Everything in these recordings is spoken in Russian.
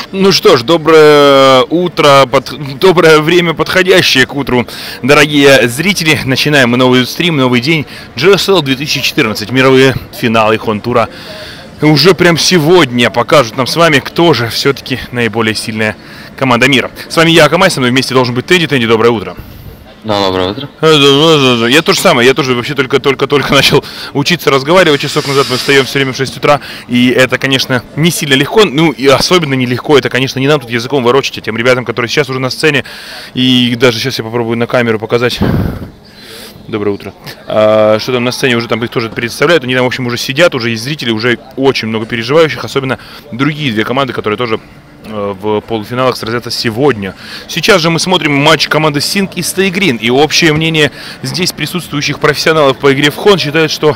Ну что ж, доброе утро, доброе время, подходящее к утру, дорогие зрители. Начинаем мы новый стрим, новый день. GSL 2014, мировые финалы Хонтура. Уже прям сегодня покажут нам с вами, кто же все-таки наиболее сильная команда мира. С вами я, Акамай, со мной вместе должен быть Тедди. Тедди, доброе утро. Да, доброе утро. Я то же самое, я тоже вообще только начал учиться разговаривать. Часок назад мы встаем все время в 6 утра, и это, конечно, не сильно легко, ну и особенно нелегко, это, конечно, не нам тут языком ворочать, а тем ребятам, которые сейчас уже на сцене, и даже сейчас я попробую на камеру показать. Доброе утро. Что там на сцене уже там их тоже представляют, они там, в общем, уже сидят, уже есть зрители, уже очень много переживающих, особенно другие две команды, которые тоже в полуфиналах сразятся сегодня. Сейчас же мы смотрим матч команды Sync и Stay Green. И общее мнение здесь присутствующих профессионалов по игре в Хон считает, что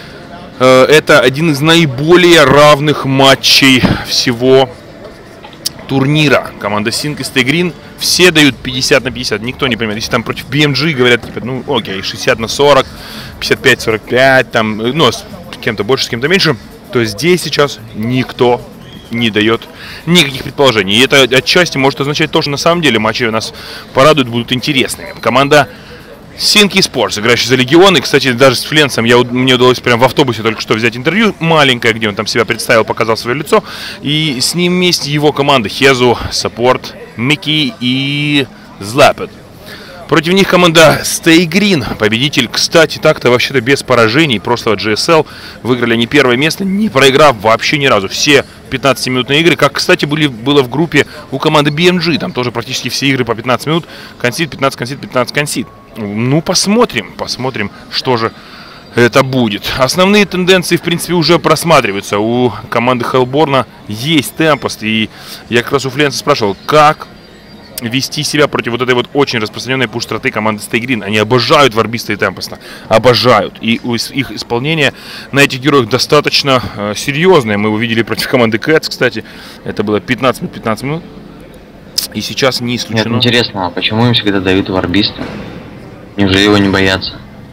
это один из наиболее равных матчей всего турнира. Команда Sync и Stay Green все дают 50 на 50. Никто не понимает. Если там против BMG говорят, типа, ну окей, 60 на 40, 55-45, там, ну, с кем-то больше, с кем-то меньше, то здесь сейчас никто не дает никаких предположений. И это отчасти может означать то, что на самом деле матчи у нас порадуют, будут интересными. Команда Sync Esports, играющая за Легион. И, кстати, даже с Фленсом мне удалось прямо в автобусе только что взять интервью маленькое, где он там себя представил, показал свое лицо. И с ним вместе его команда Хезу, Саппорт, Микки и Злапет. Против них команда Stay Green, победитель, кстати, так-то вообще-то без поражений прошлого GSL. Выиграли они первое место, не проиграв вообще ни разу. Все 15-минутные игры, как, кстати, было в группе у команды BMG. Там тоже практически все игры по 15 минут. Консид, 15 консид, 15 консид. Ну, посмотрим, что же это будет. Основные тенденции, в принципе, уже просматриваются. У команды Хеллборна есть темпост. И я как раз у Фленса спрашивал, как вести себя против вот этой вот очень распространенной пуш-страты команды Stay Green. Они обожают варбиста и темпоста. Обожают. И их исполнение на этих героях достаточно серьезное. Мы его видели против команды Cats, кстати. Это было 15 минут. И сейчас не исключено. Нет, интересно, а почему им всегда дают варбиста? Неужели его не боятся?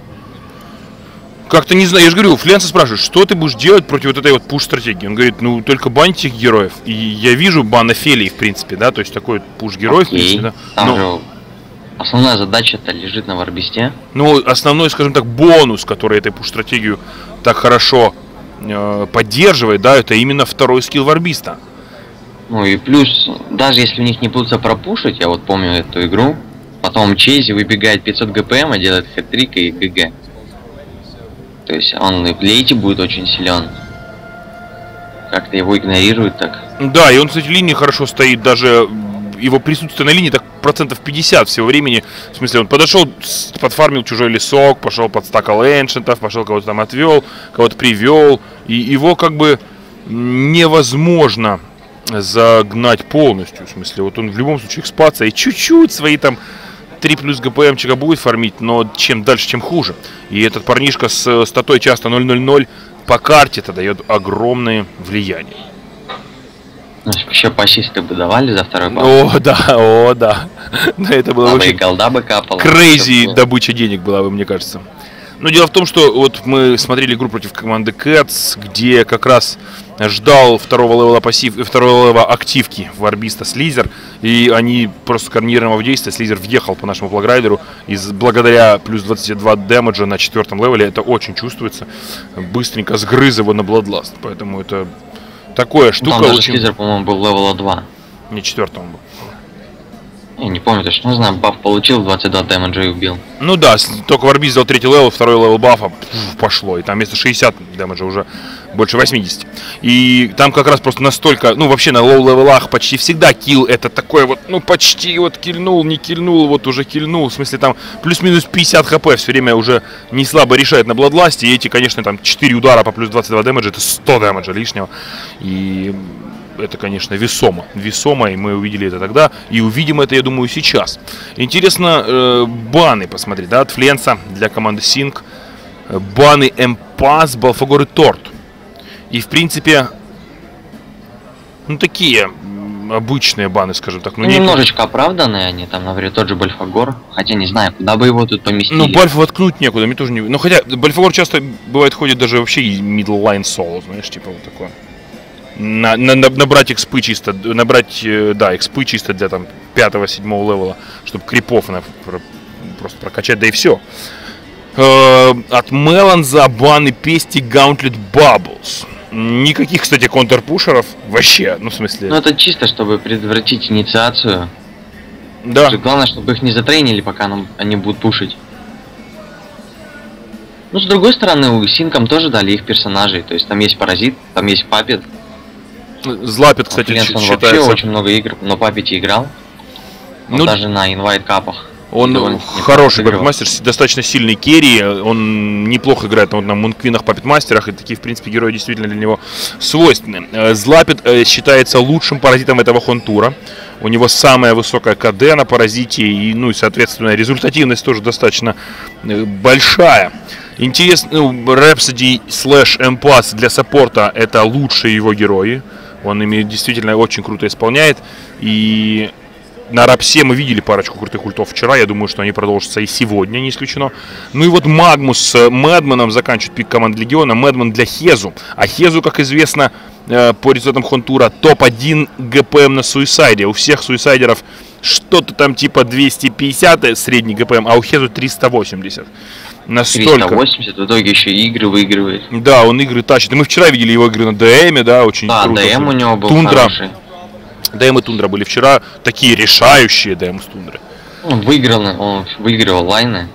Как-то не знаю, я же говорю, Фленса спрашивает, что ты будешь делать против вот этой вот пуш-стратегии? Он говорит, ну только баньте этих героев. И я вижу бан Офелии, в принципе, да, то есть такой пуш-герой, в принципе, да. Там же основная задача-то лежит на варбисте. Ну, основной, скажем так, бонус, который этой пуш-стратегию так хорошо поддерживает, да, это именно второй скилл варбиста. Ну и плюс, даже если у них не получится пропушить, я вот помню эту игру, потом Чейзи выбегает 500 ГПМ, делает хэт-трик и ГГ. То есть он и в лейте будет очень силен. Как-то его игнорируют так. Да, и он, кстати, в линии хорошо стоит, даже его присутствие на линии так процентов 50 всего времени. В смысле, он подошел, подфармил чужой лесок, пошел подстакал эншентов, пошел кого-то там отвел, кого-то привел. И его как бы невозможно загнать полностью. В смысле, вот он в любом случае экспация и чуть-чуть свои там 3 плюс ГПМчика будет фармить, но чем дальше, тем хуже. И этот парнишка с статой часто 0-0-0 по карте это дает огромное влияние. Ну, еще по ассисты бы давали за второй бал. О, да. Да, это было очень голда бы капала. Крейзи добыча денег была бы, мне кажется. Но дело в том, что вот мы смотрели игру против команды Cats, где как раз ждал второго левела пассив и второго левела активки варбиста Слизер, и они просто координированного действия. Слизер въехал по нашему флаграйдеру, и благодаря плюс 22 дэмэджа на 4-м левеле это очень чувствуется. Быстренько сгрыз его на Bloodlust, поэтому это такое штука. Там даже очень... Слизер, по-моему, был левела 2. Не 4-м был. Я не помню точно, не знаю, баф получил, 22 дэмэджа и убил. Ну да, только варбист взял 3-й левел, 2-й левел бафа, пошло. И там вместо 60 дэмэджа уже больше 80. И там как раз просто настолько, ну вообще на лоу-левелах почти всегда килл это такое вот, ну почти вот кильнул, не кильнул, вот уже кильнул. В смысле там плюс-минус 50 хп все время уже не слабо решает на Бладласте. И эти, конечно, там 4 удара по плюс 22 дэмэджа, это 100 дэмэджа лишнего. И это, конечно, весомо, и мы увидели это тогда, и увидим это, я думаю, сейчас. Интересно, баны посмотреть, да, от Фленса для команды Sync. Баны Эмпас, Балфагор и Торт. И, в принципе, ну, такие обычные баны, скажем так. Ну, немножечко оправданные они, там, например, тот же Бальфагор. Хотя, не знаю, куда бы его тут поместили. Ну, Бальфа воткнуть некуда, мне тоже не... Ну, хотя, Бальфагор часто, бывает, ходит даже вообще и middle line соло, знаешь, типа вот такое. набрать экспы чисто, экспы чисто для там 5-7 левела, чтобы крипов просто прокачать, да и все. От Мелан за баны Пести Gauntlet Bubbles. Никаких, кстати, контрпушеров вообще, ну в смысле. Ну это чисто, чтобы предотвратить инициацию. Да. Главное, чтобы их не затрейнили, пока они будут пушить. Ну, с другой стороны, у Синкам тоже дали их персонажей. То есть там есть Паразит, там есть Папет. Злапет, кстати, он считается... вообще очень много игр, но Папете играл. Он даже на инвайт-капах. Он хороший папетмастер, достаточно сильный керри, он неплохо играет на мунквинах, папетмастерах, и такие, в принципе, герои действительно для него свойственны. Злапет считается лучшим паразитом этого хонтура. У него самая высокая КД на паразите, и, ну, и, соответственно, результативность тоже достаточно большая. Интересно, Rhapsody / Эмпас для саппорта это лучшие его герои. Он ими действительно очень круто исполняет. И на Рапсе мы видели парочку крутых ультов вчера. Я думаю, что они продолжатся и сегодня, не исключено. Ну и вот Магмус с Мэдманом заканчивает пик команд Легиона. Мэдман для Хезу. А Хезу, как известно, по результатам Хонтура топ-1 ГПМ на Суисайде. У всех суисайдеров что-то там типа 250 средний ГПМ, а у Хезу 380. Настолько. 380, в итоге еще и игры выигрывает. Да, он игры тачит. И мы вчера видели его игры на ДМе, да, очень круто. Да, ДМ у него был Тундра. хороший. ДМ и Тундра были вчера такие решающие ДМ с Тундры. Он выигрывал лайны.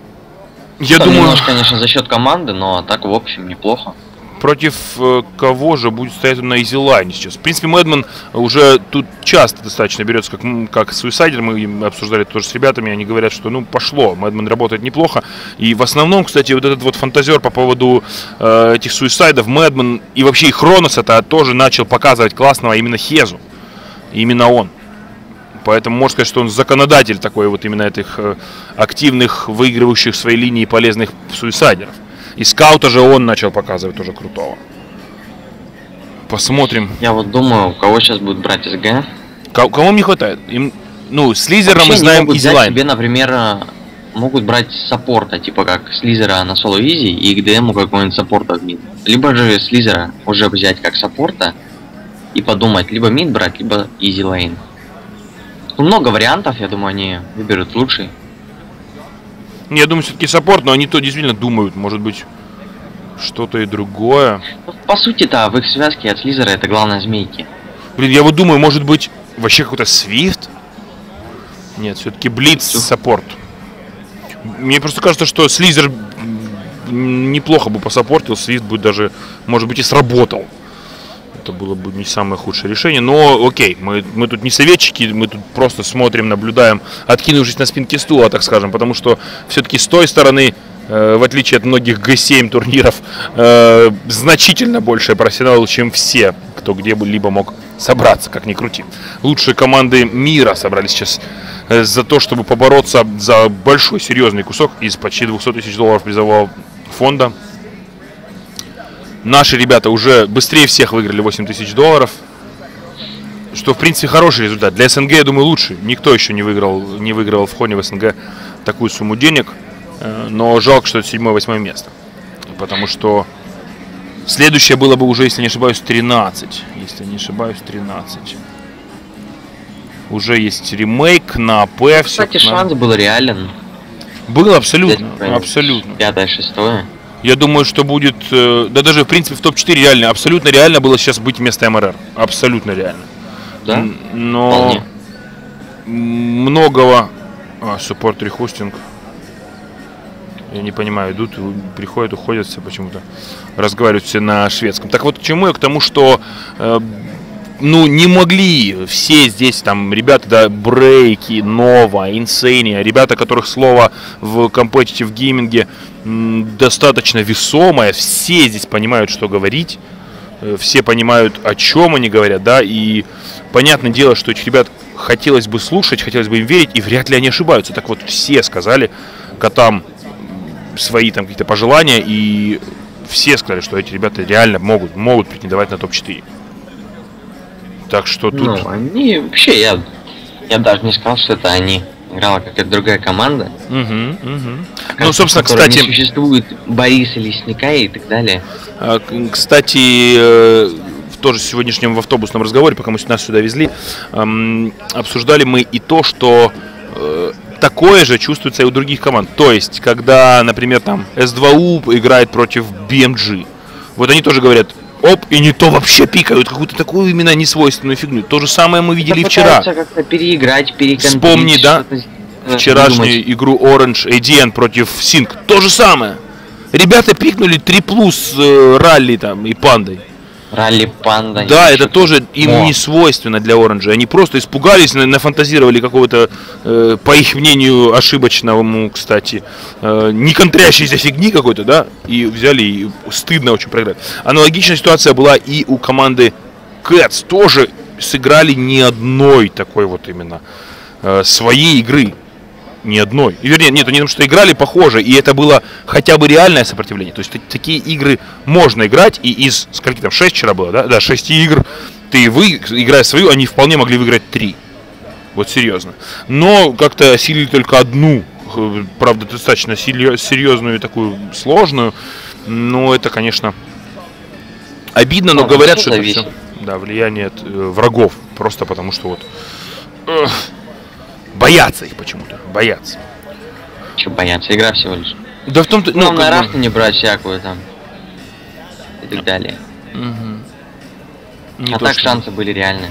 Я там думаю, немножко, конечно, за счет команды, но так в общем неплохо. Против кого же будет стоять на изилайне сейчас? В принципе, Мэдман уже тут часто достаточно берется как суисайдер. Мы обсуждали это тоже с ребятами. Они говорят, что ну пошло, Мэдман работает неплохо. И в основном, кстати, вот этот вот фантазер по поводу этих суисайдов, Мэдман и вообще и Хронос это тоже начал показывать классного именно Хезу. Именно он. Поэтому можно сказать, что он законодатель такой вот именно этих активных, выигрывающих свои линии полезных суисайдеров. И скаута же он начал показывать тоже крутого. Посмотрим. Я вот думаю, у кого сейчас будет брать СГ. Кому не хватает? Им, ну, Слизера мы знаем изилайн. Себе, например, могут брать саппорта, типа как Слизера на соло изи и к ДМу какой-нибудь саппорта в мид. Либо же Слизера уже взять как саппорта и подумать, либо мид брать, либо изи лейн. Ну, много вариантов, я думаю, они выберут лучший. Я думаю, все-таки саппорт, но они то действительно думают, может быть, что-то и другое. По сути-то, в их связке от Слизера это главное змейки. Блин, я вот думаю, может быть, вообще какой-то Свифт? Нет, все-таки Блиц саппорт. Мне просто кажется, что Слизер неплохо бы посаппортил, Свифт будет даже, может быть, и сработал. Это было бы не самое худшее решение, но окей, мы тут не советчики, мы тут просто смотрим, наблюдаем, откинувшись на спинке стула, так скажем, потому что все-таки с той стороны, в отличие от многих G7 турниров, значительно больше профессионалов, чем все, кто где-либо мог собраться, как ни крути. Лучшие команды мира собрались сейчас за то, чтобы побороться за большой серьезный кусок из почти $200 тысяч призового фонда. Наши ребята уже быстрее всех выиграли $8 тысяч, что в принципе хороший результат. Для СНГ, я думаю, лучше. Никто еще не выигрывал в Хоне в СНГ такую сумму денег. Но жалко, что это 7-8 место. Потому что следующее было бы уже, если не ошибаюсь, 13. Если не ошибаюсь, 13. Уже есть ремейк на АП. Кстати, шанс был реален. Был абсолютно. Абсолютно. 5-6. Я думаю, что будет, да даже в принципе в топ-4 реально, абсолютно реально было сейчас быть вместо МРР. Абсолютно реально. Да? Но вполне. Многого... Суппорт рехостинг. Я не понимаю, идут, приходят, уходят все почему-то. Разговаривают все на шведском. Так вот, к чему я? К тому, что... ну, не могли все здесь, там, ребята, да, Брейки, Нова, Инсейния, ребята, которых слово в компетитив гейминге достаточно весомое, все здесь понимают, что говорить, все понимают, о чем они говорят, да, и понятное дело, что этих ребят хотелось бы слушать, хотелось бы им верить, и вряд ли они ошибаются. Так вот, все сказали котам свои там какие-то пожелания, и все сказали, что эти ребята реально могут претендовать на топ-4. Так что тут... Ну, они вообще, я даже не сказал, что это они. Играла какая-то другая команда. Ну, собственно, кстати... Не существует Бориса Лесника и так далее. Кстати, в тоже в сегодняшнем в автобусном разговоре, пока мы нас сюда везли, обсуждали мы и то, что такое же чувствуется и у других команд. То есть, когда, например, там S2U играет против BMG, вот они тоже говорят, оп, и не то вообще пикают, какую-то такую именно несвойственную фигню. То же самое мы видели и вчера. Как-то переиграть, вспомни, да, вчерашнюю игру Orange ADN против Sync. То же самое. Ребята пикнули 3+ ралли там и пандой. Ралли панда. Да, это тоже им не свойственно для Оранжа. Они просто испугались, нафантазировали какого-то, по их мнению, ошибочному, кстати, не контрящейся фигни какой-то, да, и взяли, и стыдно очень проиграть. Аналогичная ситуация была и у команды Cats. Тоже сыграли ни одной такой вот именно своей игры. Ни одной. И, вернее, нет, они потому что играли похоже, и это было хотя бы реальное сопротивление. То есть такие игры можно играть, и из, скольки там, 6 вчера было, да? Да, 6 игр, играя свою, они вполне могли выиграть 3. Вот серьезно. Но как-то осилили только одну, правда, достаточно серьезную и такую сложную. Но это, конечно, обидно, но говорят, что это все, да, влияние от врагов. Просто потому что вот... боятся их почему-то, боятся. Че бояться? Игра всего лишь. Да в том-то... Ну, на рафту не брать всякую там. И так далее. Угу. А так шансы были реальны.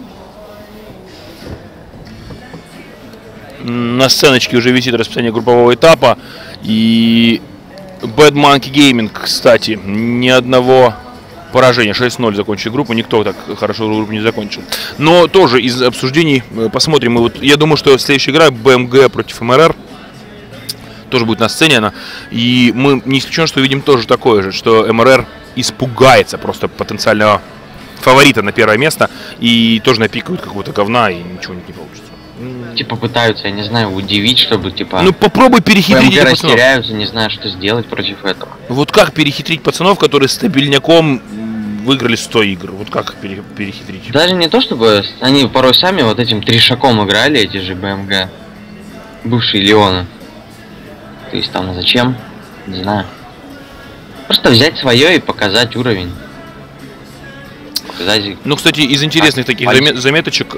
На сценочке уже висит расписание группового этапа. И Bad Monkey Gaming, кстати, ни одного... поражение, 6-0 закончили группу, никто так хорошо группу не закончил. Но тоже из обсуждений посмотрим. И вот я думаю, что следующая игра BMG против МРР тоже будет на сцене она. И мы не исключено, что видим тоже такое же, что МРР испугается просто потенциального фаворита на первое место и тоже напикают какого-то говна и ничего не получится. Типа пытаются, я не знаю, удивить, чтобы типа... Ну попробуй перехитрить этих пацанов. Растеряются, не знаю, что сделать против этого. Вот как перехитрить пацанов, которые стабильняком выиграли 100 игр? Вот как их перехитрить? Даже не то, чтобы они порой сами вот этим трешаком играли, эти же БМГ. Бывшие Леоны. То есть там зачем? Не знаю. Просто взять свое и показать уровень. Показать... Ну, кстати, из интересных таких заметочек...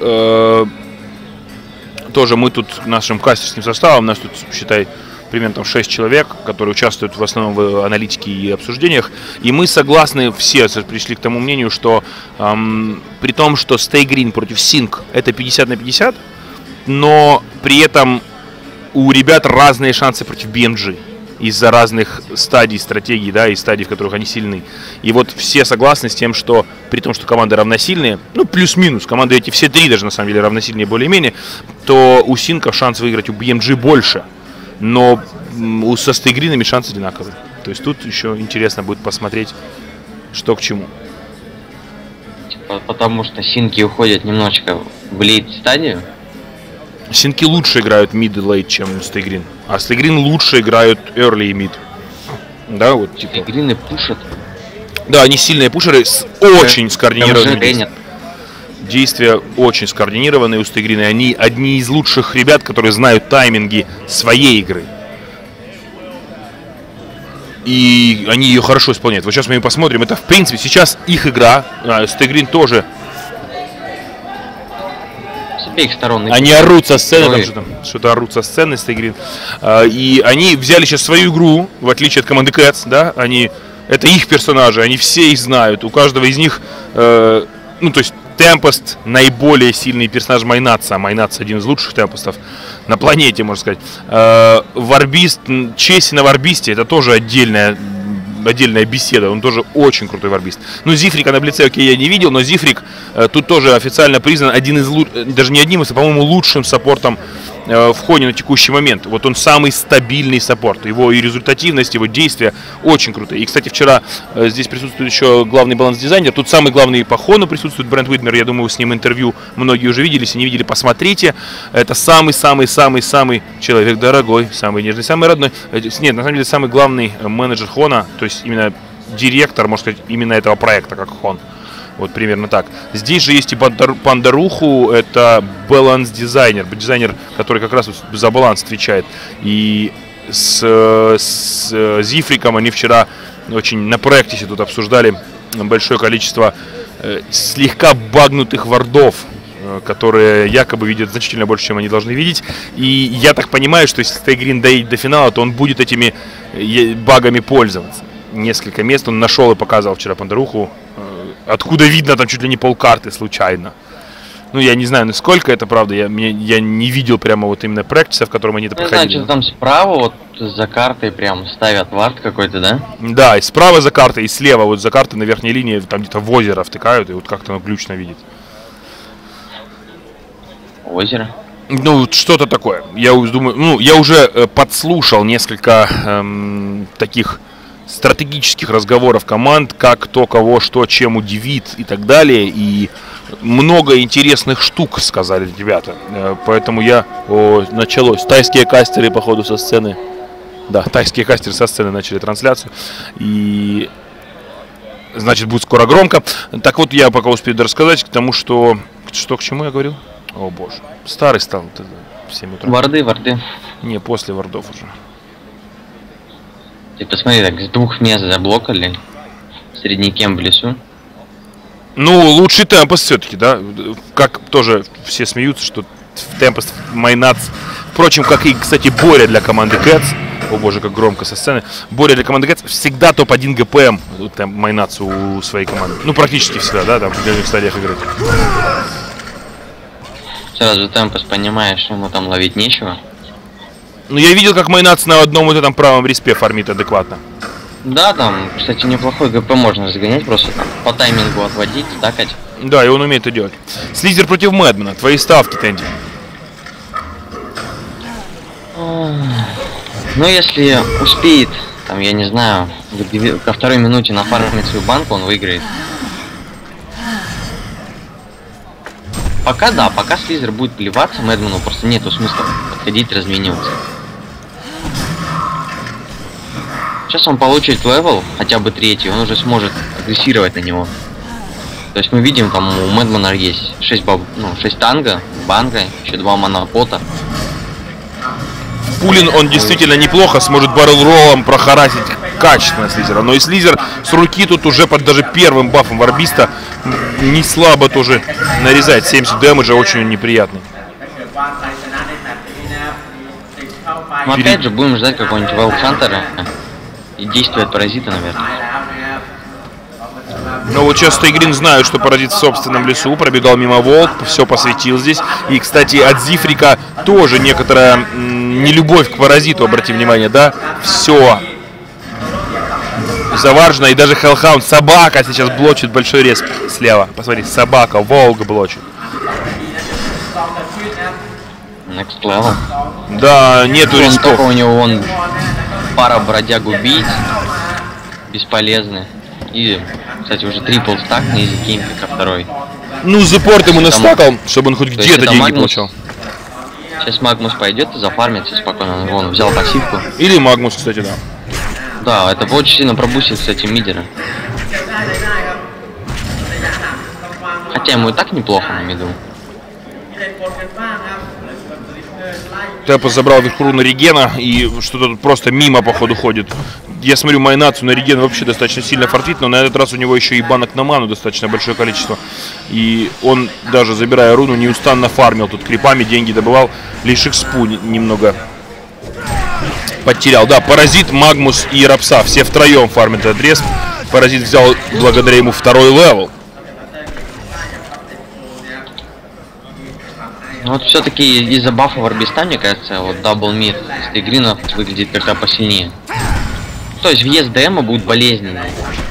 тоже мы тут нашим кастерским составом, у нас тут, считай, примерно там 6 человек, которые участвуют в основном в аналитике и обсуждениях. И мы согласны, все пришли к тому мнению, что при том, что Stay Green против Sync это 50/50, но при этом у ребят разные шансы против BMG из-за разных стадий стратегий, да, и стадий, в которых они сильны. И вот все согласны с тем, что при том, что команды равносильные, ну, плюс-минус, команды эти все три даже на самом деле равносильнее более-менее, то у Синков шанс выиграть у BMG больше, но со стейгринами шанс одинаковый. То есть тут еще интересно будет посмотреть, что к чему. Типа, потому что Синки уходят немножечко в лейт-стадию. Синки лучше играют mid и late, чем стейгрин. А стейгрин лучше играют early и mid. Да, вот типа. Стейгрины пушат. Да, они сильные пушеры с очень скоординированными действия очень скоординированные у стейгрина. Они одни из лучших ребят, которые знают тайминги своей игры. И они ее хорошо исполняют. Вот сейчас мы ее посмотрим. Это, в принципе, сейчас их игра. Стейгрин тоже. С обеих сторон. Они орут со сцены, там что-то орут со сцены, Стейгрин. И они взяли сейчас свою игру, в отличие от команды Cats, да, это их персонажи, они все их знают. У каждого из них, ну, то есть, Темпест наиболее сильный персонаж Майнатса. Майнатс один из лучших темпестов на планете, можно сказать. Варбист, Чеси на Варбисте, это тоже отдельная беседа, он тоже очень крутой варбист. Ну, Зифрика на Блице, окей, я не видел, но Зифрик тут тоже официально признан один из даже не одним из, а, по-моему, лучшим саппортом в ходе на текущий момент. Вот он самый стабильный саппорт. Его и результативность, его действия очень крутые. И, кстати, вчера здесь присутствует еще главный баланс-дизайнер. Тут самый главный по хону присутствует Брент Уидмер. Я думаю, с ним интервью многие уже видели. Если не видели, посмотрите. Это самый-самый-самый-самый человек дорогой, самый нежный, самый родной. Нет, на самом деле, самый главный менеджер Хона, то есть именно директор, можно сказать, именно этого проекта, как Хон. Вот примерно так. Здесь же есть и Пандаруху, это баланс-дизайнер, который как раз за баланс отвечает. И с Зифриком они вчера очень на практике тут обсуждали большое количество слегка багнутых вардов, которые якобы видят значительно больше, чем они должны видеть. И я так понимаю, что если Стейгрин доедет до финала, то он будет этими багами пользоваться. Несколько мест он нашел и показывал вчера Пондаруху, откуда видно там чуть ли не полкарты случайно. Ну, я не знаю, насколько это правда, я не видел прямо вот именно практиса, в котором они это проходили. Значит, там справа вот за картой прям ставят вард какой-то, да? Да, и справа за картой, и слева вот за картой на верхней линии, там где-то в озеро втыкают, и вот как-то оно глючно видит. Озеро? Ну, что-то такое. Я думаю, ну, я уже подслушал несколько таких стратегических разговоров команд, как кто кого что чем удивит и так далее, и много интересных штук, сказали ребята. Поэтому началось. Тайские кастеры, походу, со сцены. Да, тайские кастеры со сцены начали трансляцию. И значит, будет скоро громко. Так вот, я пока успею рассказать к тому, что к чему я говорил? О боже, старый стал в 7 утра. Варды. Не, после вардов уже. Ты посмотри, так с 2 мест заблокали. Среднякем в лесу. Ну, лучший темпос все-таки, да. Как тоже все смеются, что темпос Майнац. Впрочем, как и, кстати, Боря для команды Cats. О боже, как громко со сцены. Боря для команды Cats всегда топ-1 ГПМ Майнац у своей команды. Ну, практически всегда, да, там в определенных стадиях игры. Сразу темпос понимаешь, ему там ловить нечего. Ну, я видел, как Майнац на одном вот этом правом респе фармит адекватно. Да, там, кстати, неплохой ГП можно загонять, просто там по таймингу отводить, стакать. Да, и он умеет это делать. Слизер против Мэдмена. Твои ставки, Тенди. Ну, если успеет, там, я не знаю, ко 2-й минуте нафармить свою банку, он выиграет. Пока да, пока Слизер будет плеваться, Мэдмену просто нету смысла подходить, размениваться. Сейчас он получит левел, хотя бы 3-й, он уже сможет агрессировать на него. То есть мы видим, там у Мэдмена есть 6 танга, банга, еще 2 монопота. Пулин он действительно неплохо сможет баррел-роллом прохарасить качественно Слизера. Но и Слизер с руки тут уже под даже первым бафом варбиста не слабо тоже нарезает. 70 дэмэджа очень неприятный. Но опять же будем ждать какого-нибудь Вайлдхантера и действия от паразита, наверное. Ну вот сейчас Стейгрин знают, что паразит в собственном лесу, пробегал мимо волк, все посвятил здесь. И, кстати, от Зифрика тоже некоторая нелюбовь к паразиту, обрати внимание, да? Все заваржено, и даже Hellhound, собака сейчас блочит большой респ слева. Посмотри, собака, волк блочит. Next level. Да, нету рисков. У него вон пара бродяг убийц, бесполезны. И, кстати, уже трипл стак на изи геймпе ко 2-й. Ну, запорт ему настакал, чтобы он хоть где-то деньги получал. Сейчас Магмус пойдет и зафармится спокойно. Вон, взял пассивку. Или Магмус, кстати, да. Да, это очень сильно пробустит, кстати, мидера. Хотя ему и так неплохо на миду. Тэпос забрал верху на регена, и что-то тут просто мимо, походу, ходит. Я смотрю, Майнацу на реген вообще достаточно сильно фартит, но на этот раз у него еще и банок на ману достаточно большое количество. И он, даже забирая руну, неустанно фармил. Тут крипами деньги добывал, лишь экспу немного потерял. Да, Паразит, Магмус и Рапса, все втроем фармят этот респ. Паразит взял благодаря ему 2-й левел. Ну вот все-таки из-за бафа варбиста, мне кажется, вот дабл мид Стейгрина выглядит как-то посильнее. То есть въезд ДМа будет болезненный.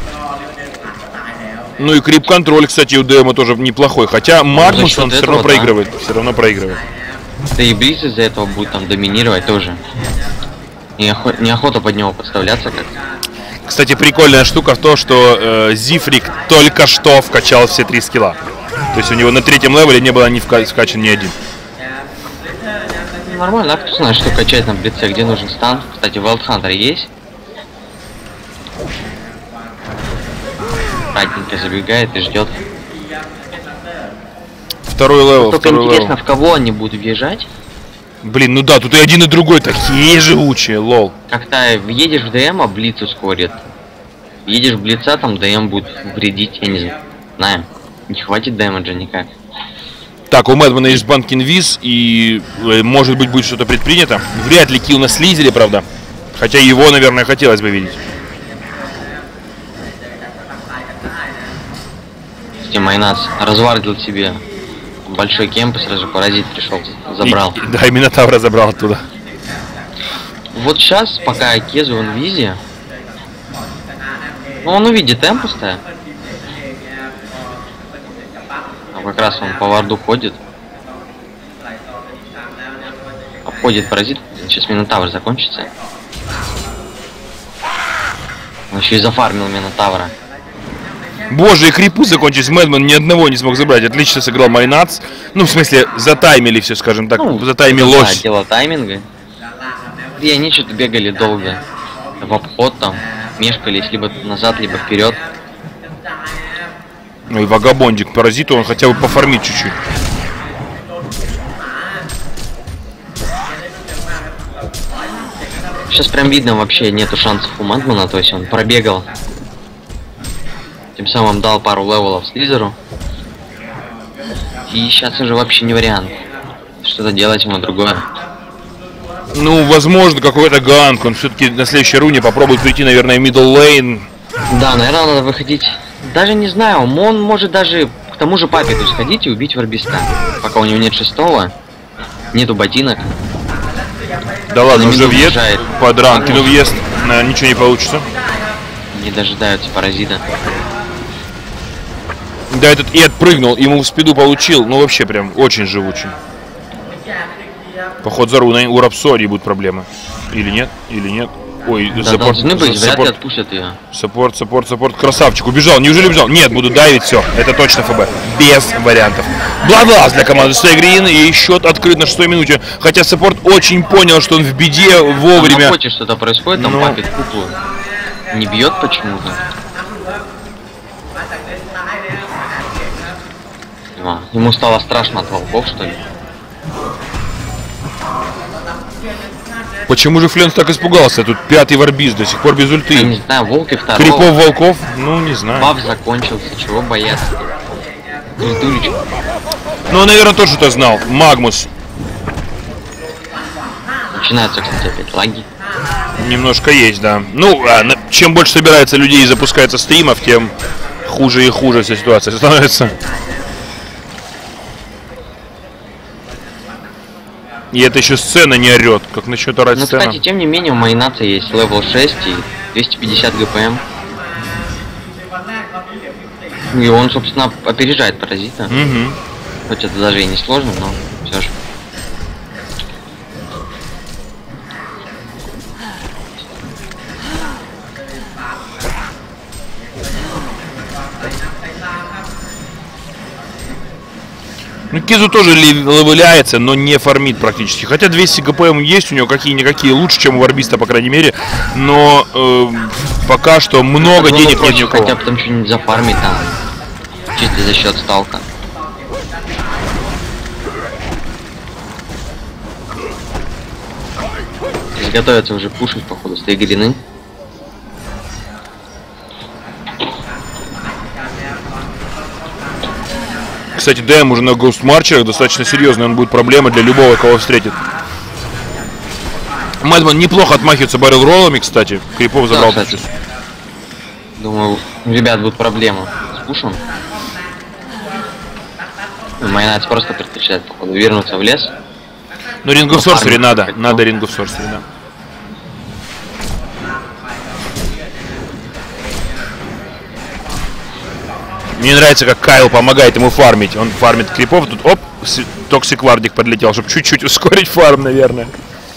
Ну и крип-контроль, кстати, у ДМа тоже неплохой. Хотя Магмус он все равно проигрывает. Все равно проигрывает. Да и Бриз из-за этого будет там доминировать тоже. Неохота под него подставляться как-то. Кстати, прикольная штука в том, что Зифрик только что вкачал все 3 скилла. То есть у него на 3-м левеле не было ни вкачан ни один. Нормально, а кто знает, что качать на блице, где нужен стан. Кстати, Вайлдхантер есть. Ратненько забегает и ждет. 2-й левел, только интересно, в кого они будут въезжать. Блин, ну да, тут и один, и другой такие живучие, лол. Когда въедешь в ДМ, а блиц ускорит. Едешь в блица, там ДМ будет вредить, я не знаю. Не хватит дэмэджа никак. Так, у Мэдмана есть банк инвиз, и может быть будет что-то предпринято. Вряд ли килл на слизере, правда. Хотя его, наверное, хотелось бы видеть. Майнас развардил себе большой кемп и сразу паразит пришел, забрал. Да, и Минотавра забрал оттуда. Вот сейчас, пока Кезу в инвизе, ну он увидит темпуста. А как раз он по варду ходит. Обходит паразит. Сейчас Минотавр закончится. Он еще и зафармил Минотавра. Боже, и крипы закончились. Мэдман ни одного не смог забрать. Отлично сыграл Майнац. Ну, в смысле, затаймили все, скажем так. Ну, затаймилось. Да, дело тайминга. И они что-то бегали долго. В обход там. Мешкались либо назад, либо вперед. Ну и вагабондик паразиту, он хотя бы пофармит чуть-чуть. Сейчас прям видно, вообще нету шансов у Мэдмана, то есть он пробегал. Тем самым дал пару левелов Слизеру. И сейчас уже вообще не вариант. Что-то делать ему другое. Ну, возможно, какой-то ганк. Он все-таки на следующей руне попробует прийти, наверное, в middle lane. Да, наверное, надо выходить. Даже не знаю, он может даже к тому же Папету сходить и убить Варбиста. Пока у него нет шестого, нету ботинок. Да ладно, уже въезд уезжает. под ранкину въезд. Наверное, ничего не получится. Не дожидаются паразита. Да, этот и отпрыгнул, ему в спиду получил. Ну, вообще, прям очень живучий. Поход за руной. У Рапсодии будут проблемы. Или нет? Или нет? Ой, Да, должны быть, вряд ли отпустят ее. Саппорт. Красавчик, убежал. Неужели убежал? Нет, буду давить, все. Это точно ФБ. Без вариантов. Бладлас для команды Стейгрин. И счет открыт на 6-й минуте. Хотя саппорт очень понял, что он в беде вовремя. Там хочет что-то происходит, там Папет куклу не бьет почему-то. Ему стало страшно от волков, что ли? Почему же Фленс так испугался? Тут 5-й варбиз, до сих пор без ульты. Я не знаю, волки второго. Крипов, волков? Ну, не знаю. Баф закончился, чего бояться? Дулечку. Ну, наверное, тоже что-то знал. Магмус. Начинаются, кстати, опять лаги. Немножко есть, да. Ну, чем больше собирается людей и запускается стримов, тем хуже и хуже вся ситуация становится. И это еще сцена не орет. Как насчет орать сцена? Ну, кстати, тем не менее, у Майната есть левел 6 и 250 ГПМ. И он, собственно, опережает паразита. Угу. Хоть это даже и не сложно, но все же. Ну, Кизу тоже левеляется, но не фармит практически. Хотя 200 ГПМ есть у него, какие-никакие, лучше, чем у Варбиста, по крайней мере. Но пока что много денег нет ни у кого. Хотя бы там что-нибудь зафармить там. Чисто за счет сталка. Готовятся уже пушить, походу, Стейгрины. Кстати, ДМ уже на Гоустмарчерах достаточно серьезный, он будет проблемой для любого, кого встретит. Мэдман неплохо отмахивается баррел-роллами, кстати. Крипов забрал. Да, кстати. Думаю, у ребят будут проблемы с пушем. Майнайт просто предпочитает, походу, вернуться в лес. Ну, Ring of Sorcery надо. Надо Ring of Sorcery, да. Мне нравится, как Кайл помогает ему фармить. Он фармит крипов. Тут, оп, Токсик Вардик подлетел, чтобы чуть-чуть ускорить фарм, наверное.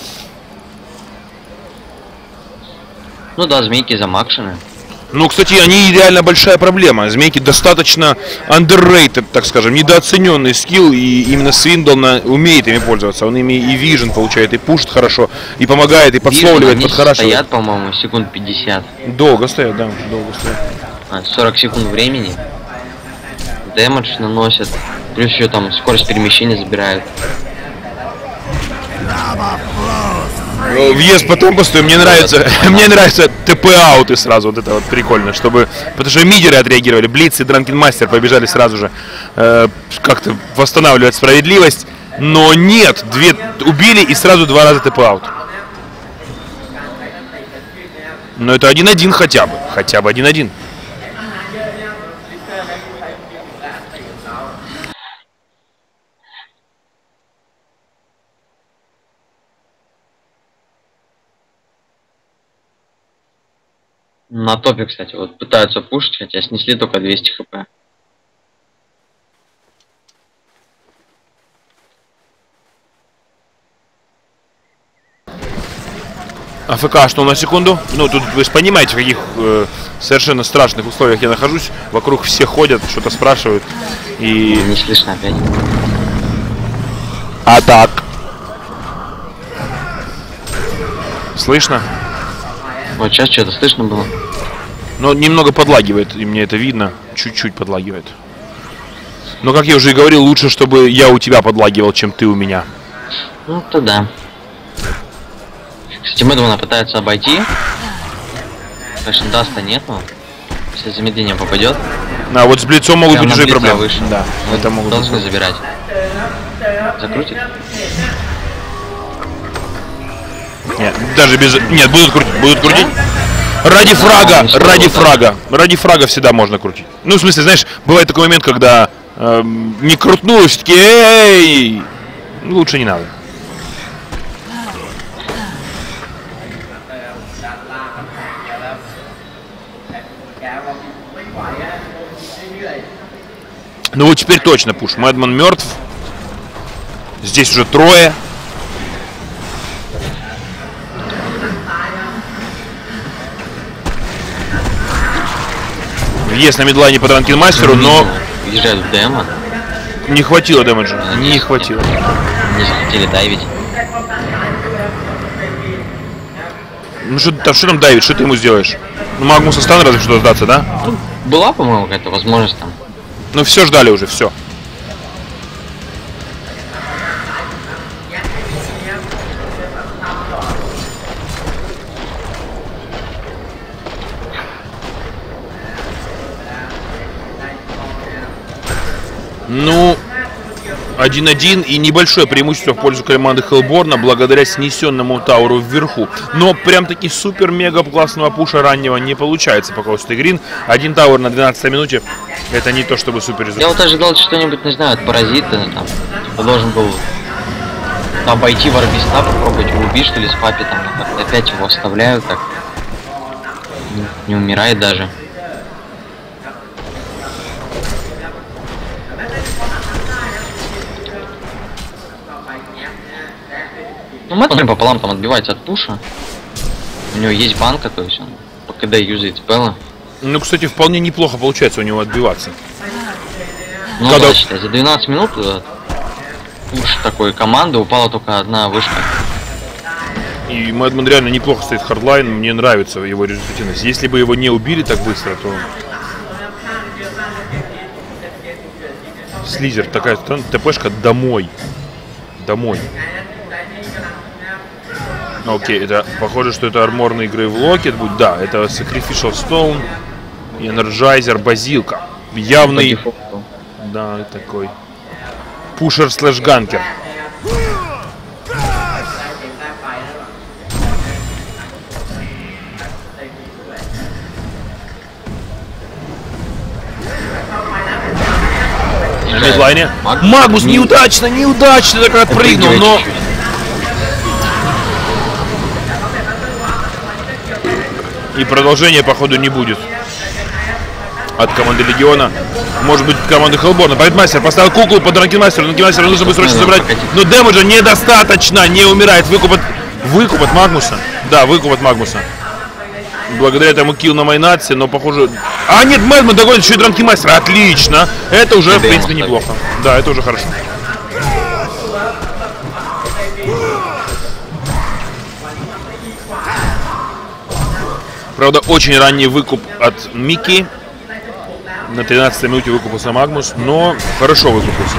Ну да, змейки замакшены. Ну, кстати, они реально большая проблема. Змейки достаточно underrated, так скажем, недооцененный скилл, и именно Свиндл умеет ими пользоваться. Он ими и вижен получает, и пушит хорошо, и помогает, и подсловливает, подхорашивает. Стоят, по-моему, секунд 50. Долго стоят, да, долго стоят. 40 секунд времени. Дэмэдж наносят. Плюс еще там скорость перемещения забирают. въезд по темпосту, мне нравится, мне нравится ТП-ауты сразу, вот это вот прикольно, чтобы, потому что мидеры отреагировали, Блиц и Дранкенмастер побежали сразу же как-то восстанавливать справедливость, но нет, две убили и сразу 2 раза ТП-аут. Но это 1-1 хотя бы 1-1. На топе, кстати, вот пытаются пушить, хотя снесли только 200 хп. АФК, что на секунду? Ну, тут вы же понимаете, в каких совершенно страшных условиях я нахожусь. Вокруг все ходят, что-то спрашивают. И... Не слышно опять. А так. Слышно? Вот сейчас что-то слышно было. Но немного подлагивает, и мне это видно. Чуть-чуть подлагивает. Но, как я уже и говорил, лучше, чтобы я у тебя подлагивал, чем ты у меня. Ну, то да. Кстати, Мэдмана пытается обойти. Конечно, даста нету. Если замедление попадет. А вот с Блицом могут прям быть уже проблемы. выше. Да, это могут Должны быть. забирать. Закрутит? Нет, даже без... Нет, будут крутить. Ради фрага, ради фрага. Ради фрага всегда можно крутить. Ну, в смысле, знаешь, бывает такой момент, когда не крутнулось, все-таки, эй! Лучше не надо. Ну вот теперь точно пуш. Мэдман мертв. Здесь уже 3. Есть на мидлайне по Дранкенмастеру, но Въезжают в демо. не хватило дэмэджа. Не хватило. Не захотели дайвить. Ну что там давит? Что ты ему сделаешь? Ну, Магмуса стан разве что сдаться, да? Ну, была, по-моему, какая-то возможность там. Ну все ждали уже, все. Ну, 1-1 и небольшое преимущество в пользу команды Хеллборна благодаря снесенному тауру вверху. Но прям таки супер-мега классного пуша раннего не получается пока у Стейгрин. 1 таур на 12 минуте — это не то чтобы супер результат. Я вот ожидал что-нибудь, не знаю, от паразита, там, типа, должен был обойти варбиста, попробовать его убить, что ли, с папи, там, как-то опять его оставляют, так, не умирает даже. Ну, Мэтт пополам там отбивается от пуша. У него есть банка, то есть он по КД юзает спелла. Ну, кстати, вполне неплохо получается у него отбиваться. Ну Когда... да, считай, за 12 минут пуш такой команды упала только одна вышка. И Мэдман реально неплохо стоит хардлайн, мне нравится его результативность. Если бы его не убили так быстро, то... Слизер, такая ТПшка домой. Домой. Окей, это похоже, что это арморный Грейвлокет будет. Да, это Sacrificial Stone, Energizer, Базилка. Явный... Да, такой. Пушер слэш ганкер. На мидлайне. Магнус неудачно так отпрыгнул, но... И продолжения, походу, не будет от команды Легиона. Может быть, команды Хеллборна. Байтмастер поставил куклу под Дранкенмастеру. Дранкенмастеру нужно бы срочно забрать. Но дэмэджа недостаточно. Не умирает. Выкуп от Магнуса. Да, выкуп от Магнуса. Благодаря этому килл на майнатсе, но похоже... А, нет, Мэдман догонит еще и Дранкенмастера. Отлично. Это уже, в принципе, неплохо. Да, это уже хорошо. Правда, очень ранний выкуп от Микки. На 13-й минуте выкупился Магнус, но хорошо выкупился.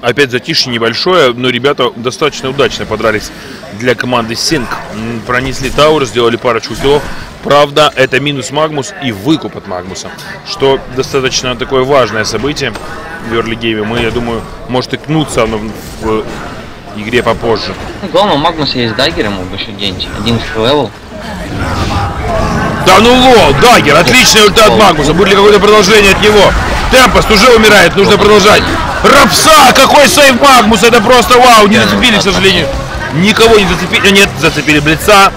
Опять затишье небольшое, но ребята достаточно удачно подрались для команды Sync. Пронесли Тауэр, сделали парочку киллов. Правда, это минус Магмус и выкуп от Магмуса, что достаточно такое важное событие в early-гейме. Мы, я думаю, может и кнуться оно в игре попозже. Главное, у Магнуса есть даггер, ему бы еще деньги. 11 левел. Да ну лол, даггер, отличный ульта от Магнуса. Будет ли какое-то продолжение от него? Темпост уже умирает, нужно продолжать. Рапса, какой сейв Магнуса, это просто вау. Не зацепили, к сожалению. Никого не зацепили, нет, зацепили Блица.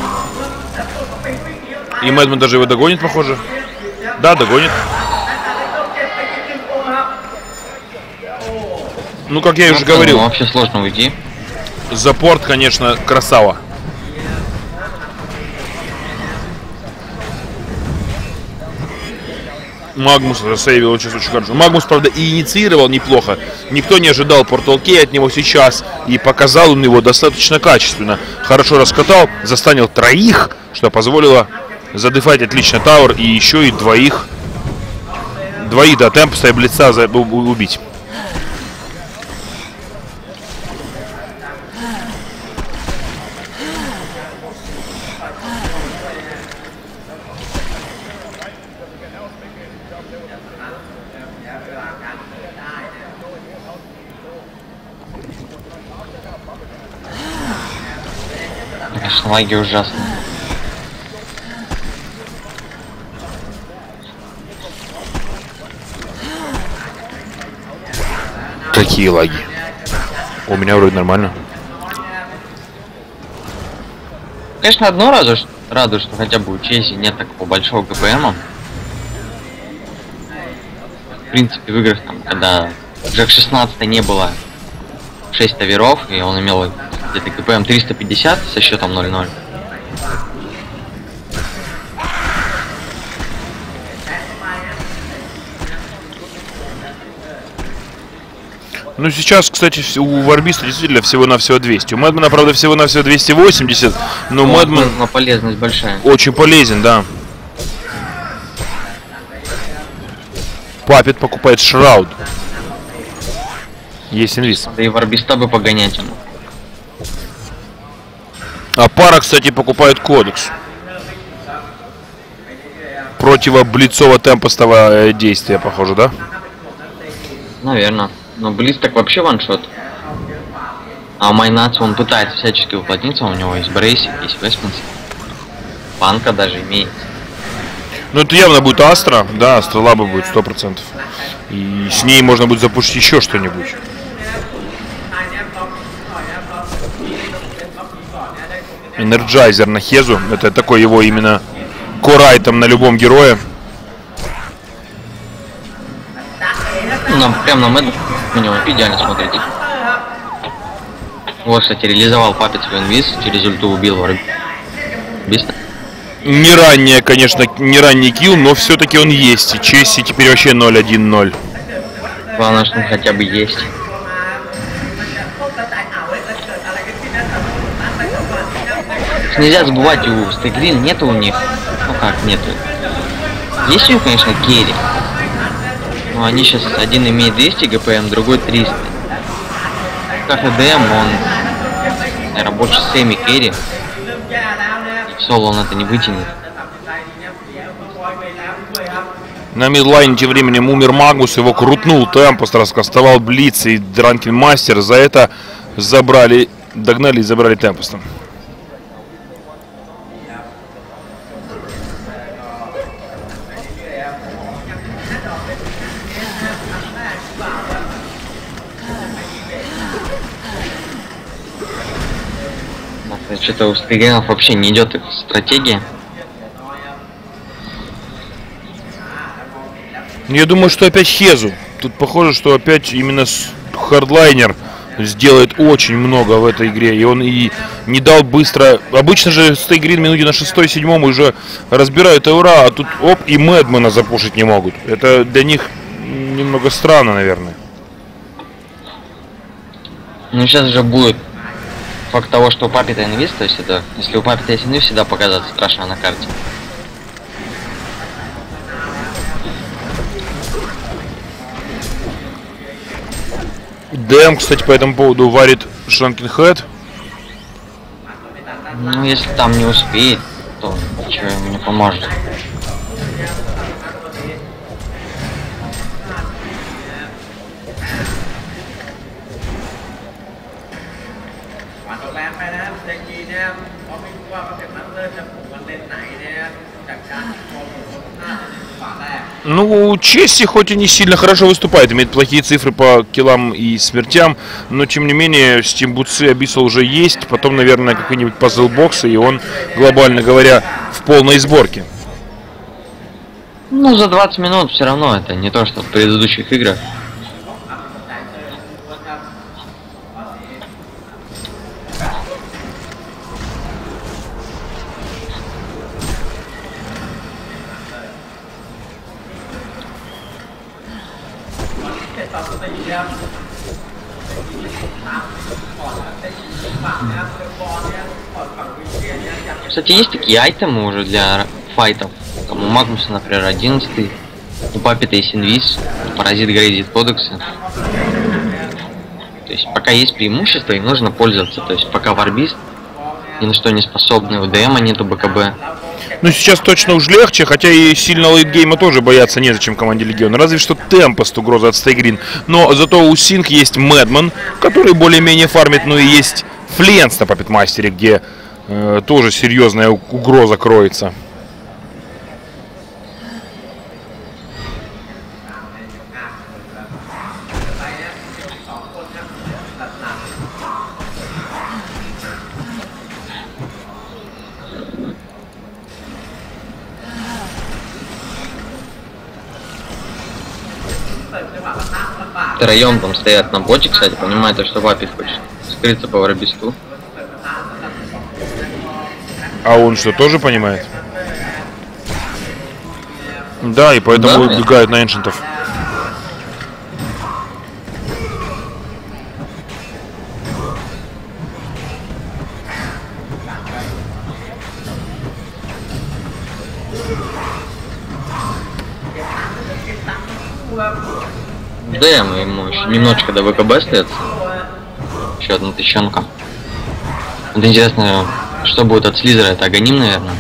И Мэдман даже его догонит, похоже. Да, догонит. Ну, как я уже говорил. Вообще сложно уйти. За порт, конечно, красава. Магнус засейвил сейчас очень хорошо. Магнус, правда, и инициировал неплохо. Никто не ожидал Портал Кей от него сейчас. И показал он его достаточно качественно. Хорошо раскатал, застанил троих, что позволило задефать отлично Тауэр. И еще и двоих, да, Темпоста и Блица убить. Конечно, лаги ужасные. Какие лаги? У меня вроде нормально. Конечно, одно радует, что хотя бы у Чези нет такого большого ГПМа. В принципе, в играх, там, когда Джек 16 не было 6 таверов, и он имел где-то ГПМ 350 со счетом 0-0. Ну, сейчас, кстати, у Варбиста действительно всего-навсего 200. У Мэдмана, правда, всего-навсего 280, но Мэдман... Но полезность большая. Очень полезен, да. Папет покупает Шрауд. Есть инвиз. Да и Варбиста бы погонять ему. А пара, кстати, покупает Кодекс. Противоблицово-темпостого действия, похоже, да? Наверное. Но Блиц так вообще ваншот. А у Майнаца он пытается всячески уплотниться, у него есть Брейсик, есть Вестминс. Панка даже имеется. Ну это явно будет Астра, да, Астролаба будет 100%. И с ней можно будет запушить еще что-нибудь. Энерджайзер на Хезу, это такой его именно корайтом на любом герое. Прям на Мэд у него идеально смотрите. Вот, кстати, реализовал Папет свой инвиз, через ульту убил Варбиста. Не ранее, конечно, не ранний килл, но все-таки он есть. И Чесси теперь вообще 0-1-0. Главное, что он хотя бы есть. Нельзя забывать, у Стегрин нету у них. Ну как нету. Есть у них, конечно, керри. Но они сейчас один имеет 200 ГПМ, другой 300. КХДМ, он рабочий с Эми керри. В соло он это не вытянет. На мидлайне тем временем умер Магнус, его крутнул Темпост, раскастовал Блиц и Дранкен Мастер. За это догнали и забрали Темпоста. Что-то у Стегринов вообще не идет их стратегия. Я думаю, что опять Хезу. Тут похоже, что опять именно хардлайнер сделает очень много в этой игре. И он и не дал быстро... Обычно же Стейгрин минуте на 6-7 уже разбирают Эура, а тут оп, и Мэдмана запушить не могут. Это для них немного странно, наверное. Ну сейчас же будет факт того, что у Папита инвиз, то есть это... Если у Папита есть инвиз, всегда показаться страшно на карте. Дэм, кстати, по этому поводу варит Шранкин Хэт. Ну, если там не успеет, то ничего ему не поможет. Ну, Чесси хоть и не сильно хорошо выступает, имеет плохие цифры по киллам и смертям, но тем не менее Steam Boots Abyssal уже есть, потом, наверное, какой-нибудь пазл-бокс, и он, глобально говоря, в полной сборке. Ну, за 20 минут все равно это не то, что в предыдущих играх. Кстати, есть такие айтемы уже для файтов. Там у Магнуса, например, 11, у Паппета есть инвиз, у Паразит грейдит кодексы. То есть пока есть преимущество, им нужно пользоваться. То есть пока варбист ни на что не способный, у ДМа нету БКБ. Ну, сейчас точно уж легче, хотя и сильно лейтгейма тоже бояться незачем команде Легиона. Разве что Темпест угроза от Стейгрин. Но зато у Синк есть Мэдман, который более-менее фармит, ну и есть Фленс на Паппетмастере, где тоже серьезная угроза кроется. Втроем там стоят на боте, кстати, понимают, что Паппет хочет скрыться по варбисту. А он что, тоже понимает? Да, и поэтому да, убегают на эншентов. Да, ему еще немножечко до ВКБ остается. Еще одна тысячонка. Вот интересно, что будет от Слизера, это Аганим, наверное.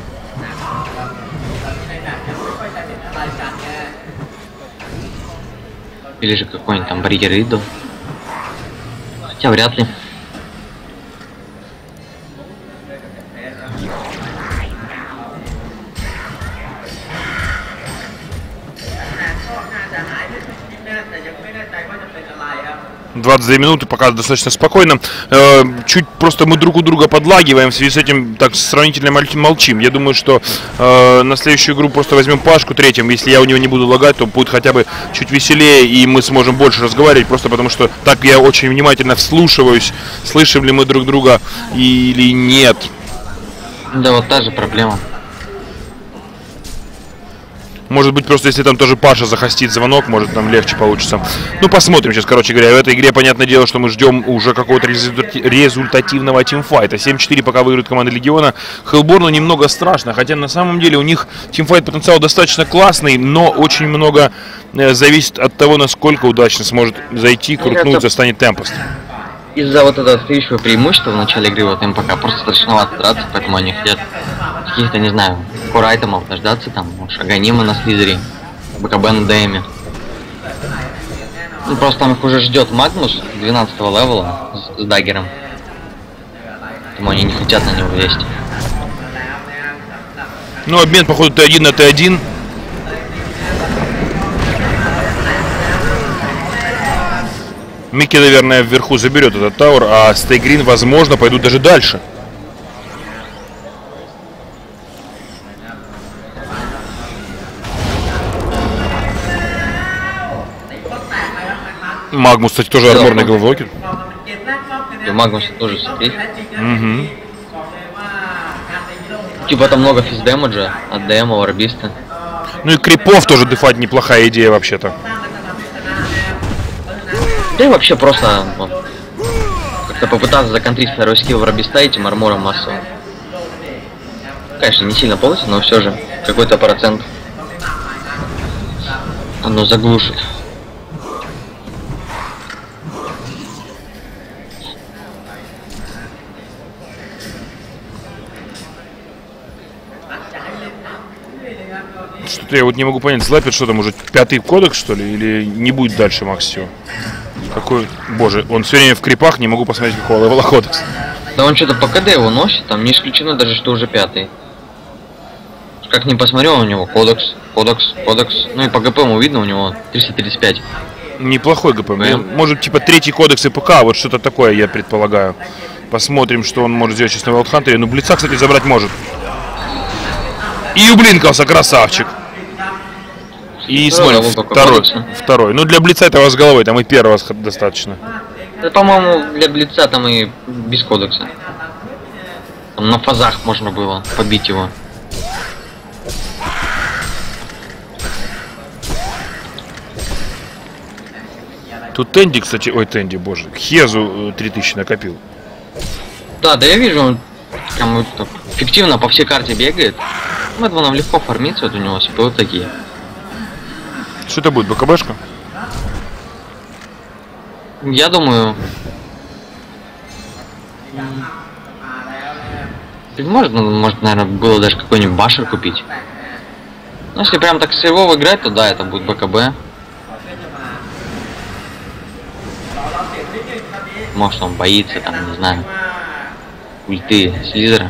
Или же какой-нибудь там Барьер Идол. Хотя вряд ли. — 22 минуты, пока достаточно спокойно. Чуть просто мы друг у друга подлагиваем, в связи с этим так сравнительно молчим. Я думаю, что на следующую игру просто возьмем Пашку третьим. Если я у него не буду лагать, то будет хотя бы чуть веселее, и мы сможем больше разговаривать, просто потому что так я очень внимательно вслушиваюсь, слышим ли мы друг друга или нет. Да, вот та же проблема. Может быть, просто если там тоже Паша захостит звонок, может там легче получится. Ну, посмотрим сейчас, короче говоря. В этой игре, понятное дело, что мы ждем уже какого-то результативного тимфайта. 7-4 пока выиграет команда Легиона. Хеллборну немного страшно, хотя на самом деле у них тимфайт потенциал достаточно классный, но очень много зависит от того, насколько удачно сможет зайти, крутнуться, станет Темпест. Из-за вот этого стоящего преимущества в начале игры вот им пока просто страшновато драться, поэтому они хотят каких-то, не знаю, кор-айтемов дождаться, там, Шаганима на Слизере, БКБ на ДМе. Ну, просто там их уже ждет Магнус 12 левела с даггером. Поэтому они не хотят на него лезть. Ну, обмен, походу, Т1 на Т1. Микки, наверное, вверху заберет этот тауэр, а Стейгрин, возможно, пойдут даже дальше. Магнус, кстати, тоже арморный головокер. И Магнус тоже сейф. Угу. Типа там много физ-дэмэджа от ДМа, варбиста. Ну и крипов тоже дефать неплохая идея вообще-то. Да и вообще просто вот, как-то попытаться законтрить второй скилл варбиста этим армором массово. Конечно, не сильно полностью, но все же какой-то процент оно заглушит. Что-то я вот не могу понять, Слапер что там, уже 5-й кодекс, что ли? Или не будет дальше Макс всего? Какой... Боже, он все время в крипах, не могу посмотреть, какого левела кодекс. Да он что-то по КД его носит, там не исключено даже, что уже 5-й. Как ни посмотрел, у него кодекс. Ну и по ГП ему видно, у него 335. Неплохой ГП. Может, типа 3-й кодекс и ПК, вот что-то такое, я предполагаю. Посмотрим, что он может сделать сейчас на Вайлдхантере. Ну, Блица, кстати, забрать может. И ублинкался, красавчик. И смотрим, второй. Ну, для Блица этого с головой, там и первого достаточно. Да, по-моему, для Блица там и без кодекса. Там на фазах можно было побить его. Тут Тенди, кстати, ой, Тенди, боже, Хезу 3000 накопил. Да, я вижу, он там эффективно по всей карте бегает. Ну, это нам легко фармится, вот у него СП вот такие. Что это будет, БКБшка? Я думаю... Может, наверное, было даже какой-нибудь башер купить. Ну, если прям так сейвово играть, то да, это будет БКБ. Может, он боится, там, не знаю, ульты Слизера.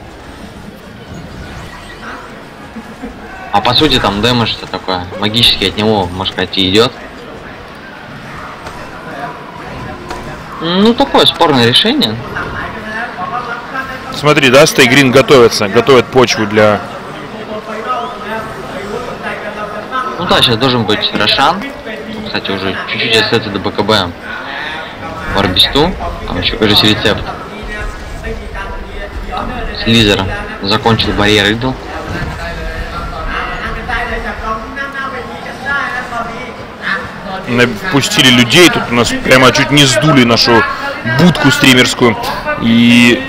А по сути там дэмэдж что такое магический от него, может сказать, и идет. Ну, такое спорное решение. Смотри, да, Стейгрин готовится, готовит почву для... Ну да, сейчас должен быть Рошан. Кстати, уже чуть-чуть остается до БКБ. Варбисту. Там еще, кажется, рецепт. Слизер закончил барьер идол. Пустили людей, тут у нас прямо чуть не сдули нашу будку стримерскую. И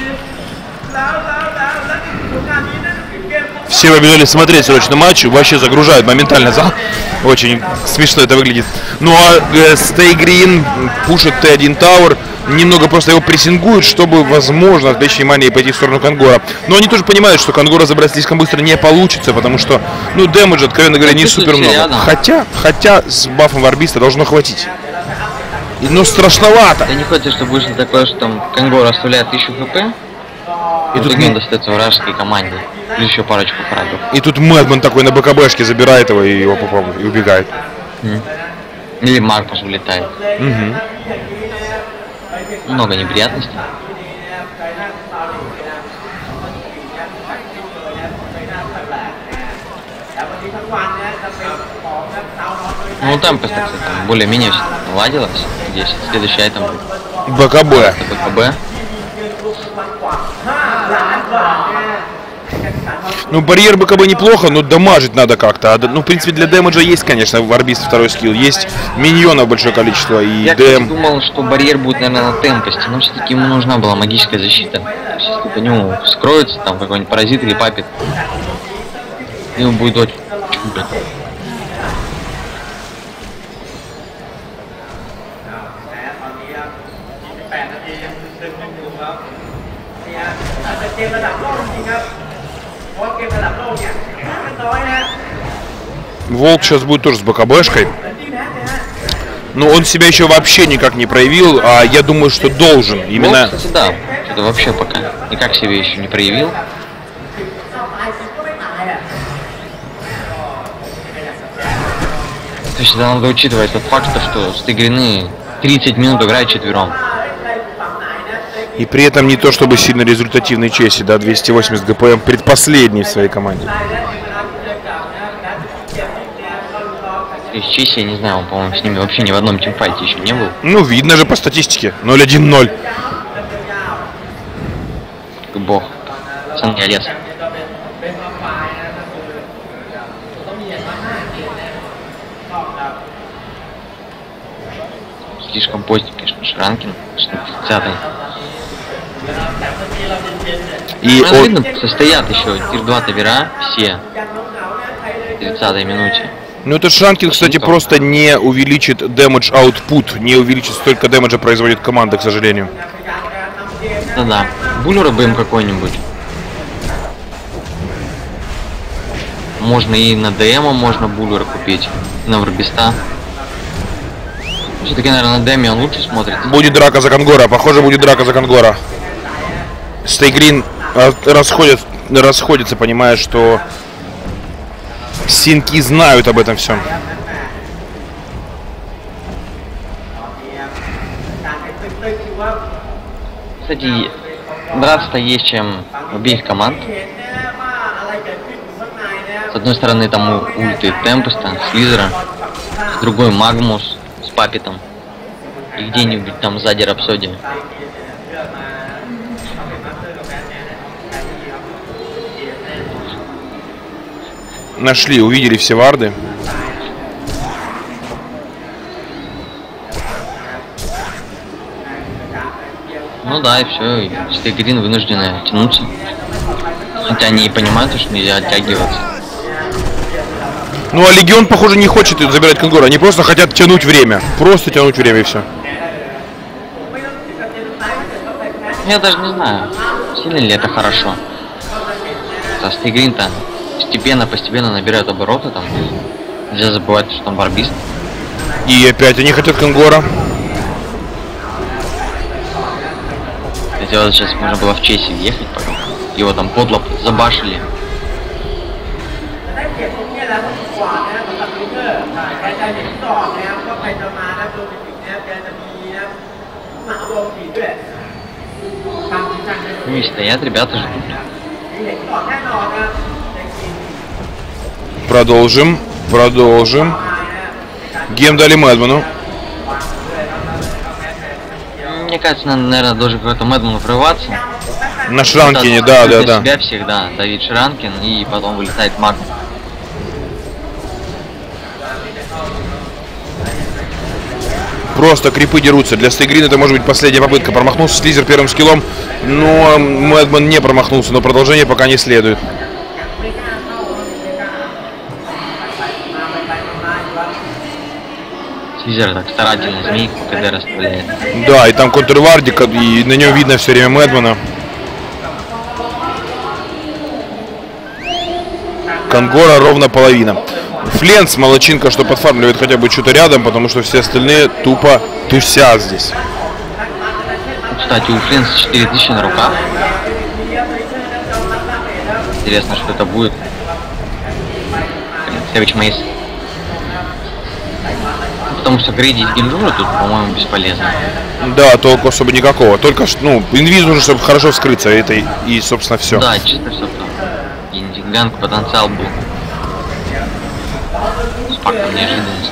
все побежали смотреть срочно матч, вообще загружают моментально зал. Очень смешно это выглядит. Ну а Стейгрин пушит Т1 Тауэр, немного просто его прессингуют, чтобы, возможно, отвлечь внимание и пойти в сторону Кангора. Но они тоже понимают, что Кангора забрать слишком быстро не получится, потому что, ну, дэмэджа, откровенно говоря, не супер много. Хотя с бафом Варбиста должно хватить. Но страшновато. Да не хочется, чтобы вышло такое, что там Кангора оставляет 1000 хп, и тут он достается вражеской команде. Или еще парочку фрагов. И тут Мэдман такой на БКБшке забирает его и его попробует, и убегает. Или Маркус улетает. Много неприятностей. Ну, там просто, кстати, более-менее все наладилось. Здесь следующий айтем будет БКБ. БКБ. Ну, барьер БКБ неплохо, но дамажить надо как-то. Ну, в принципе, для дэмэджа есть, конечно, Варбист второй скилл. Есть миньонов большое количество. И я, кстати, думал, что барьер будет, наверное, на темпости, но все-таки ему нужна была магическая защита. Если по нему скроется, там какой-нибудь паразит или папит, ему будет очень чудо. Волк сейчас будет тоже с БКБшкой. Но он себя еще вообще никак не проявил, а я думаю, что должен. Именно... Волк, кстати, да, что-то вообще пока никак себя еще не проявил. То есть надо учитывать тот факт, что Стейгрины 30 минут играют четвером. И при этом не то чтобы сильно результативный Чеси, да, 280 ГПМ, предпоследний в своей команде. Из Чеси, я не знаю, он, по-моему, с ними вообще ни в одном тимфайте еще не был. Ну, видно же по статистике. 0-1-0. Бог. Сан я лес. Слишком поздний, конечно, Шранкин. 30-й. И ну, видно, состоят еще тир 2 тавера, все. В 30-й минуте. Ну, этот Шранкин, кстати, просто не увеличит damage output, не увеличит столько дэмэджа производит команда, к сожалению. Да-да. Буллера бы им какой-нибудь. Можно и на ДМа можно Буллера купить, и на Варбиста. Все-таки, наверное, на ДМе он лучше смотрится. Будет драка за Конгора, похоже, будет драка за Конгора. Стейгрин расходится, понимая, что синки знают об этом всем. Кстати, драться-то есть чем у обеих команд. С одной стороны там ульты Темпеста, Слизера, с другой Магмус с Паппетом. И где-нибудь там сзади Рапсодия. Нашли, увидели все варды. Ну да, и все, и Стейгрин вынуждены тянуться. Хотя они и понимают, что нельзя оттягиваться. Ну а Легион, похоже, не хочет забирать Конгора. Они просто хотят тянуть время. Просто тянуть время и все. Я даже не знаю, сильно ли это хорошо. Стейгрин-то постепенно набирают обороты там. Нельзя забывать, что там барбист. И опять они хотят Конгора. Кстати, вот сейчас можно было в Чеси въехать потом. Его там подло забашили. Ну и стоят, ребята ждут. Продолжим. Гем дали Мэдману. Мне кажется, надо, наверное, должен какой-то Мэдману прорываться. На Шранкине, да. Себя всегда давить Шранкин и потом вылетает Магнум. Просто крипы дерутся. Для Стейгрина это может быть последняя попытка. Промахнулся Слизер первым скиллом, но Мэдман не промахнулся, но продолжение пока не следует. Слизер так старательно змейку КД расставляет. Да, и там контрвардик, и на нем видно все время Мэдмана. Конгора ровно половина. Фленс молодчинка, что подфармливает хотя бы что-то рядом, потому что все остальные тупо тусят здесь. Кстати, у Фленса 4000 на руках. Интересно, что это будет. Сэвидж Мейс. Потому что грейдить Генджура тут, по-моему, бесполезно. Да, толку особо никакого. Только, ну, инвиз нужно, чтобы хорошо вскрыться. Это и собственно, все. Да, чисто все. Гигантский потенциал был. С фактом неожиданности.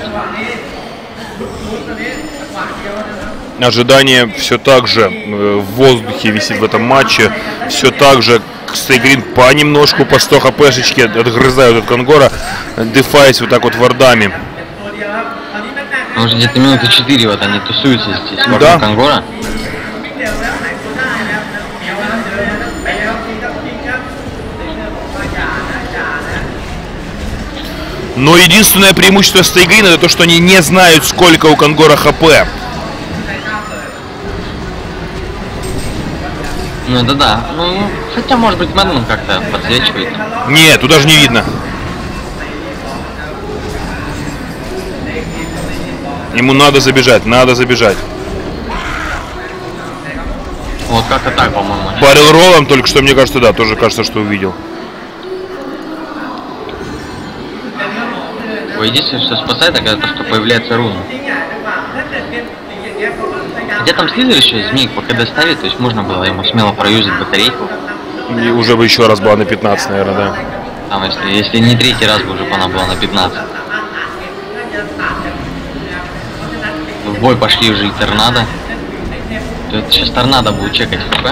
Ожидание все так же в воздухе висит в этом матче. Все так же Стейгрин понемножку по 100 хпшечки отгрызают от Конгора, дефаясь вот так вот вардами. Может, где-то минуты 4 вот они тусуются здесь вокруг да. Конгора. Но единственное преимущество Стейгрина это то, что они не знают, сколько у Конгора хп. Ну да. Ну, хотя, может быть, Мэдман как-то подсвечивает. Нет, тут даже не видно. Ему надо забежать. Вот как-то так, по-моему. Баррел роллом только что, мне кажется, да, тоже кажется, что увидел. Единственное, что спасает, это то, что появляется руна. Где там Слизер еще змейку пока доставит, то есть можно было ему смело проюзать батарейку. И уже бы еще раз была на 15, наверное, да. Там, если не третий раз бы уже она была на 15. В бой пошли уже и торнадо. Сейчас торнадо будет чекать хп.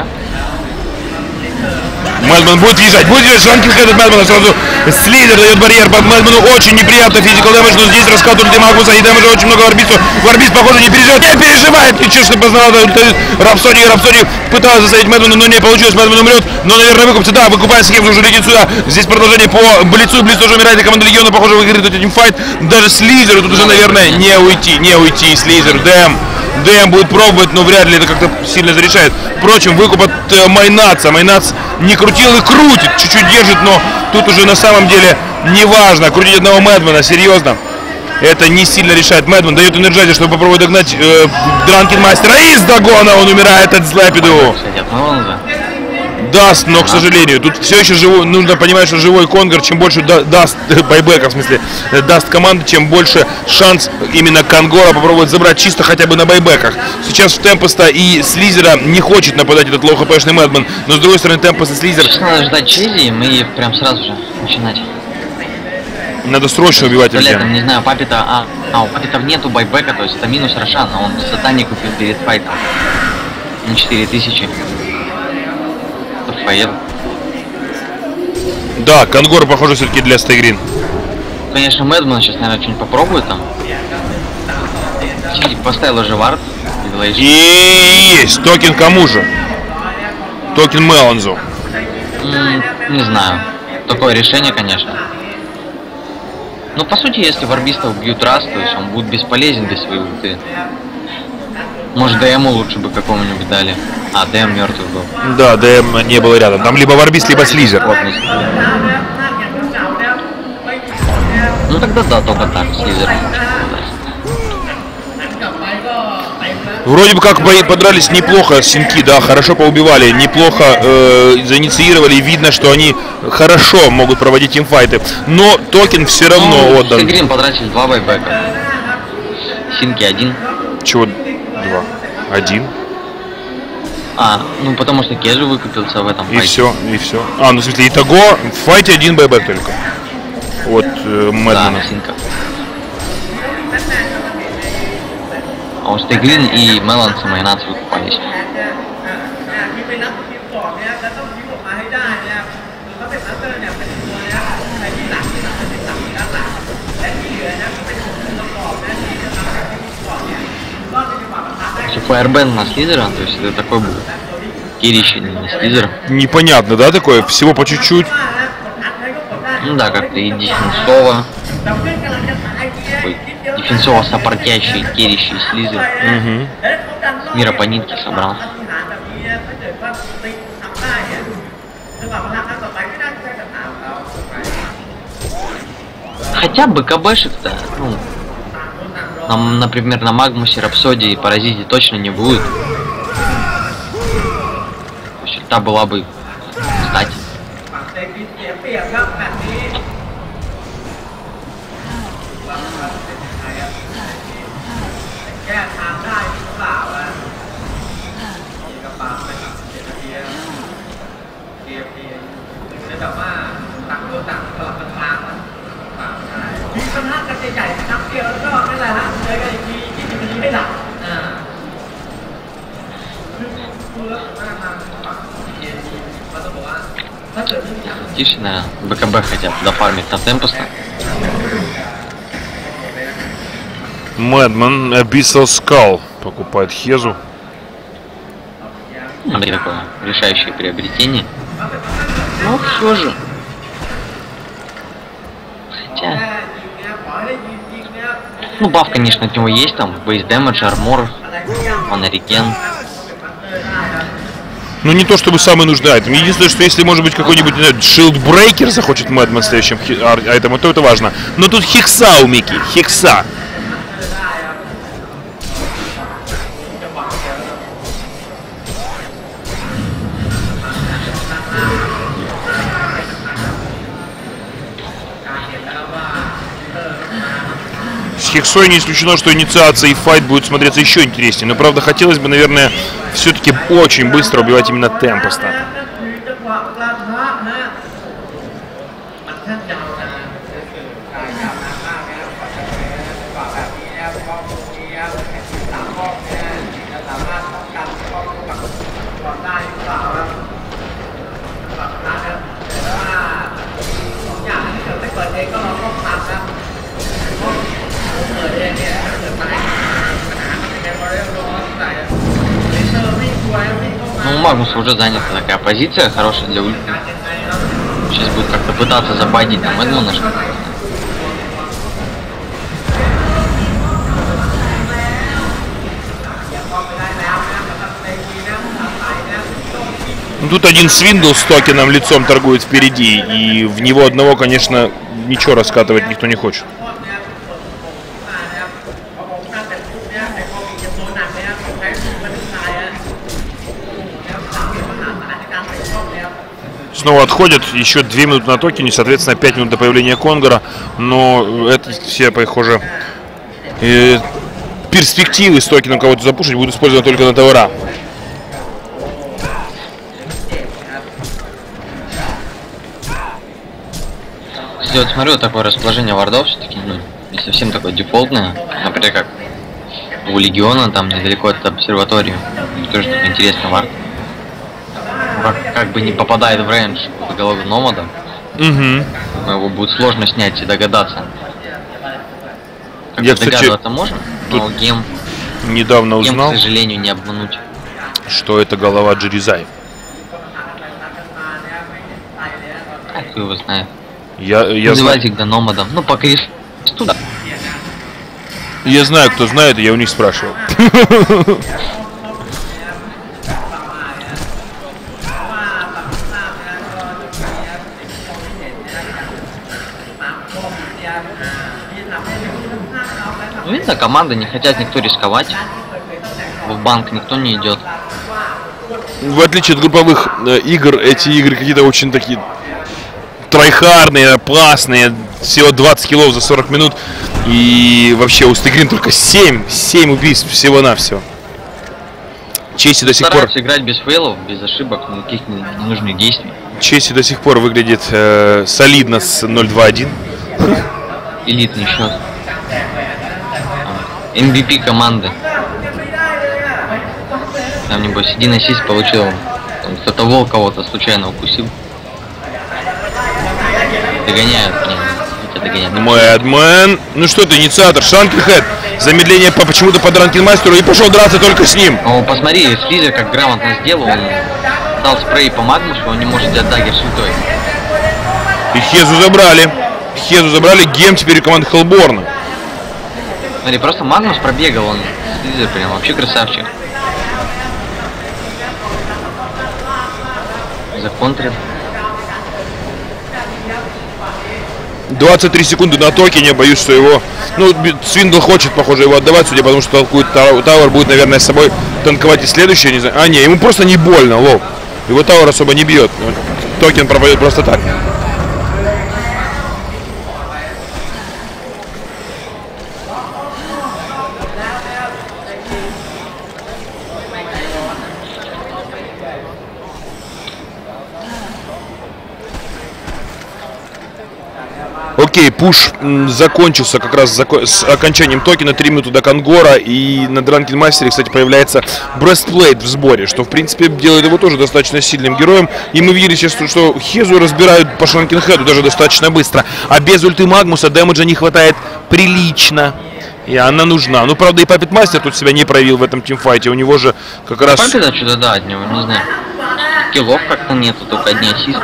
Мэдман будет въезжать, Шранкин следует Мэдмана сразу. Слизер дает барьер под Мэдману, очень неприятно физикал дэмэдж, но здесь раскат ульты Магуса и дэмэджа очень много Варбисту. Варбист, похоже, не переживает, ничего, что познал Рапсодии пыталась засадить Мэдмана, но не получилось, Мэдман умрет, но, наверное, выкупится, да, выкупает схему, уже летит сюда. Здесь продолжение по Блицу, Блиц тоже умирает, и команда Легиона, похоже, выиграет этим файт. Даже Слизеру тут уже, наверное, не уйти, Слизер, ДМ будет пробовать, но вряд ли это как-то сильно зарешает. Впрочем, выкуп от Майнаца. Майнац не крутил и крутит, чуть-чуть держит, но тут уже на самом деле Неважно, крутить одного Мэдмана, серьезно. Это не сильно решает. Мэдман дает энерджайзер, чтобы попробовать догнать Дранкен Мастера. И с догона он умирает от Слэпиду. Даст, но, к сожалению, тут все еще живой, нужно понимать, что живой Конгр, чем больше даст байбека, в смысле, даст команду, чем больше шанс именно Конгора попробовать забрать чисто хотя бы на байбеках. Сейчас в Темпеста и Слизера не хочет нападать этот лоу-хпшный Мэдман, но с другой стороны Темпест и Слизер... Сейчас надо ждать Чизи, мы прям сразу же начинать. Надо срочно убивать Летом, не знаю, Папита... у Папитов нету байбека, то есть это минус Рошан, он сатаник купил перед файтом. На 4000. Поеду. Да, Конгор, похоже, все-таки для Стейгрин. Конечно, Мэдман сейчас, наверное, что-нибудь попробует там. Чили поставил уже вард. И есть! Токен кому же? Токен Меланзу. Не знаю. Такое решение, конечно. Но по сути, если варбистов бьют раз, то есть он будет бесполезен без своей ульты. Может, ДМу лучше бы какому-нибудь дали. А, ДМ мертвый был. Да, ДМ не было рядом. Там либо варбист, либо Слизер. Ну тогда да, только так, Слизер. Вроде бы как подрались неплохо синки, да, хорошо поубивали, неплохо заинициировали, видно, что они хорошо могут проводить тимфайты. Но токен все равно отдан. Стейгрин потратили 2 байбека. Синки 1. Чего 2? 1? Ну потому что Кежи выкупился в этом файте. И все. Ну в смысле, итого в файте 1 байбек только. Вот Мэдмана. Да, а у Стейгрин и Меланс и Майнац выкупались. Фаербенд на Слизера, то есть это такой был кирищий на Слизера. Непонятно, да, такое? Всего по чуть-чуть. Ну да, как-то и дефенсово. Дефенсово сопортящий, кирищий Слизер. Мира по нитке собрал. Хотя бы КБшек-то, например, на Магмусе, Рапсодии и Паразите точно не будет. То есть та была бы, кстати. Тише, наверное, БКБ хотят дофармить на Темпеста. Мэдман Abyssal Skull покупает Хезу. Смотри, такое решающее приобретение. Но все же. Хотя... баф, конечно, от него есть, там, Base Damage, Armor, Манерикен. Ну не то чтобы самый нужный айтем. Единственное, что если может быть какой-нибудь Shield Breaker захочет Мэдман в следующем айтеме, то это важно. Но тут Хикса у Мики, Хикса. С Хексой не исключено, что инициация и файт будет смотреться еще интереснее. Но правда хотелось бы, наверное, все-таки очень быстро убивать именно Темпеста. Ну, у Магнуса уже занята такая позиция, хорошая для ульты. Сейчас будет как-то пытаться забадить на Мэдмана. Ну, тут один Свиндл с токеном лицом торгует впереди, и в него одного, конечно, ничего раскатывать никто не хочет. Снова отходят, еще 2 минуты на токене, соответственно 5 минут до появления Конгора, но это все, похоже, перспективы с токеном кого-то запушить будут использованы только на товара. Вот смотрю, такое расположение вардов все-таки не совсем такое дефолтное, например, как у Легиона, там недалеко от обсерватории, тоже такой интересный вард. Как бы не попадает в рейндж по голове Номада, но его будет сложно снять и догадаться. Я, кстати, догадываться можно, но гем недавно узнал, к сожалению, не обмануть. Что это голова Джеризай. А кто его знает? Я называйте их Номадом. Ну, по кресту, да. Я знаю, кто знает, и я у них спрашивал. Видно, команды не хотят никто рисковать. В банк никто не идет. В отличие от групповых игр, эти игры какие-то очень такие трайхардные, опасные. Всего 20 киллов за 40 минут. И вообще у Стегрин только 7 убийств всего-навсего. Чеси до сих пор... играть без фейлов, без ошибок, никаких ненужных действий. Чеси до сих пор выглядит солидно с 0-2-1. Элитный счет. MVP команды. Там, небось, один ассист получил. Кто-то волк кого-то случайно укусил. Догоняют меня. Мэдмен. Ну что ты, инициатор, Шанкельхед. Замедление почему-то по Дранкенмастеру и пошел драться только с ним. Ну, посмотри, Фризер как грамотно сделал. Он дал спрей по Магнусу, он не может взять дагер святой. И Хезу забрали. Гем теперь команда Хеллборна. Смотри, просто Магнус пробегал, он Фризер прям вообще красавчик. Законтрил. 23 секунды на токене, боюсь, что его... Ну, Свиндл хочет, похоже, его отдавать, судя по тому, что толкует Тауэр, будет, наверное, с собой танковать и следующее, не знаю. А, не, ему просто не больно, лол. Его Тауэр особо не бьет. Токен пропадет просто так. Окей, пуш закончился как раз с окончанием токена, 3 минуты до Конгора, и на Дранкен Мастере, кстати, появляется Брестплейт в сборе, что, в принципе, делает его тоже достаточно сильным героем, и мы видели сейчас, что Хезу разбирают по Шанкенхеду даже достаточно быстро, а без ульты Магмуса дэмэджа не хватает прилично, и она нужна. Ну, правда, и Паппет Мастер тут себя не проявил в этом тимфайте, у него же как раз... Паппета что-то, да, от него, не знаю, киллов как-то нету, только одни ассисты.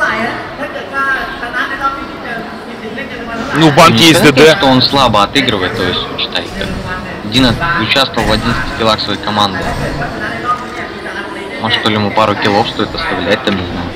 Ну, в банке есть ДД. Что он слабо отыгрывает, то есть, считай, Дина участвовал в 11 киллах своей команды. Может, что ли ему пару киллов стоит оставлять, там, не знаю.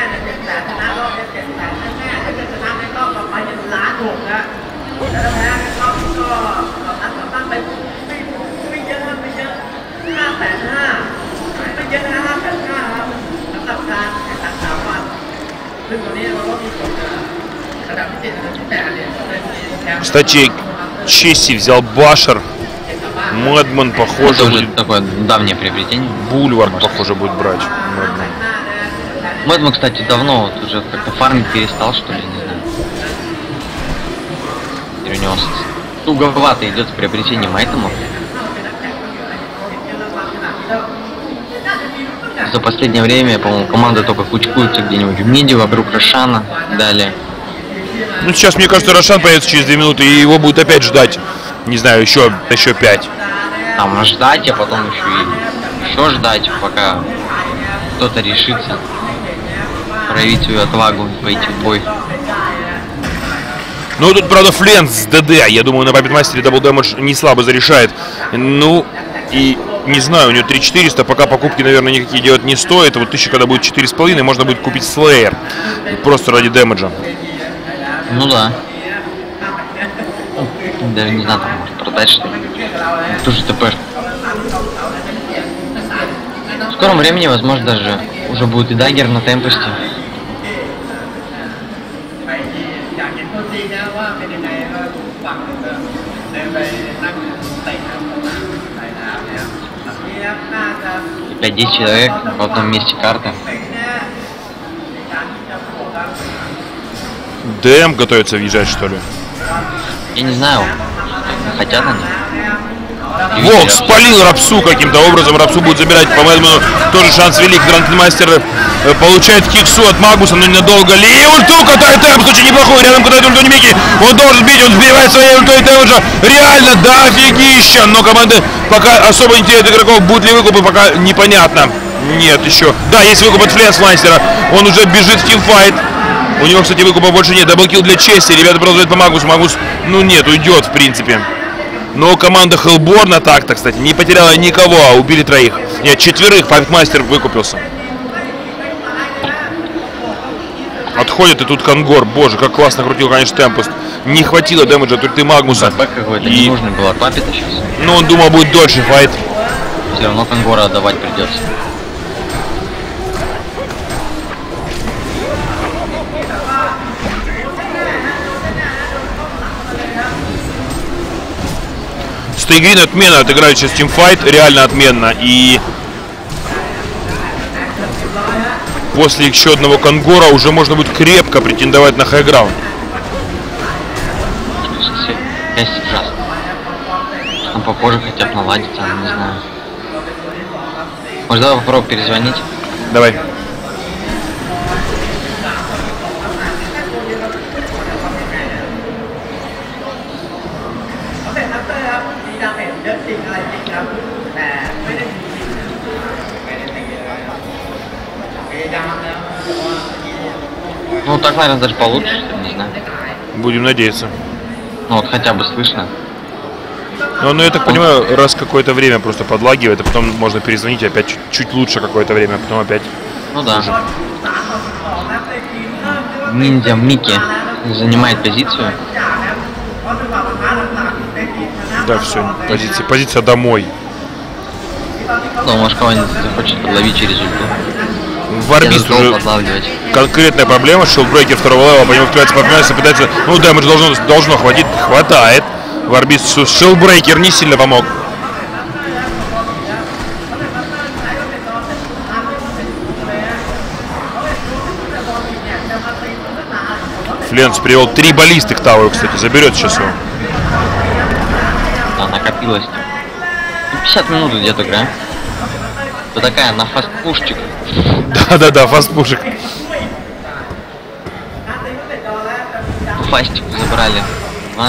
Кстати, Чесси взял Башер. Мэдмен, похоже, это будет такое давнее приобретение. Бульвард, похоже, будет брать. Мэдмен, кстати, давно вот уже как-то фармить перестал, что ли, не знаю. Или у него туговато идет с приобретением айтемов. За последнее время, по-моему, команда только кучкуется где-нибудь в миде вокруг Рошана. Далее. Ну, сейчас, мне кажется, Рошан появится через 2 минуты, и его будут опять ждать. Не знаю, еще 5. Там ждать, а потом еще ждать, пока кто-то решится проявить свою отвагу и пойти в бой. Ну, тут, правда, Фленс с ДД. Я думаю, на Паппет Мастере дабл дэмэдж не слабо зарешает. Ну, и не знаю, у него 3400, пока покупки, наверное, никакие делать не стоит. Вот 1000, когда будет 4,5, можно будет купить Слеер. Просто ради дэмэджа. Ну да. Даже не знаю, там может продать что-то. Ту же ТП. В скором времени, возможно, даже уже будет и даггер на темпосте. И 5-10 человек в одном месте карты. ДМ готовится въезжать, что ли? Я не знаю, хотят они. Волк спалил Рапсу каким-то образом. Рапсу будет забирать, по-моему, тоже шанс велик. Дранкенмастер получает киксу от Магуса, но ненадолго. Ли ульту катает темп, очень неплохой. Рядом катает ульту Немики. Он должен бить, он сбивает своей ультой Дэмэджа. Реально, да, офигища. Но команды пока особо интересует игроков. Будут ли выкупы, пока непонятно. Нет, еще. Да, есть выкуп от Фленсмастера. Он уже бежит в тимфайт. У него, кстати, выкупа больше нет. Даблкил для чести. Ребята продолжают по Магусу. Магус, ну нет, уйдет, в принципе. Но команда Хеллборна так-то, кстати, не потеряла никого, а убили троих. Нет, 4 Файтмастер выкупился. Отходит и тут Конгор. Боже, как классно крутил, конечно, Темпест. Не хватило дэмэджа, тут ты Магнуса. Какой-то не нужно было папе-то сейчас. Ну, он думал, будет дольше файт. Все равно Конгора отдавать придется. Стейгрин отменно отыграет сейчас тимфайт, реально отменно. И после еще одного Конгора уже можно будет крепко претендовать на хайграунд. Связь ужасно. Там попозже хотят наладиться, не знаю. Может, давай попробуем перезвонить? Давай. Ну так, наверное, даже получше, не знаю. Будем надеяться. Ну вот хотя бы слышно. Ну, я так понимаю, раз какое-то время просто подлагивает, а потом можно перезвонить опять чуть лучше какое-то время, а потом опять. Ну да. Ниндзя Микки занимает позицию. Да, все, позиция домой. Ну, может, кого-нибудь захочет подловить через ульту. Варбист уже конкретная проблема. Шилдбрейкер второго левела, по нему вклеивается, поднимается, пытается. Ну, дэмэдж должно хватить, хватает. Варбист Шилдбрейкер не сильно помог. Фленс привел 3 баллисты к Тауру, кстати, заберет сейчас его. Да, накопилось. 50 минут где-то играем. Вот такая на фастпушчик. Да, фастпушек. Фастик забрали. А?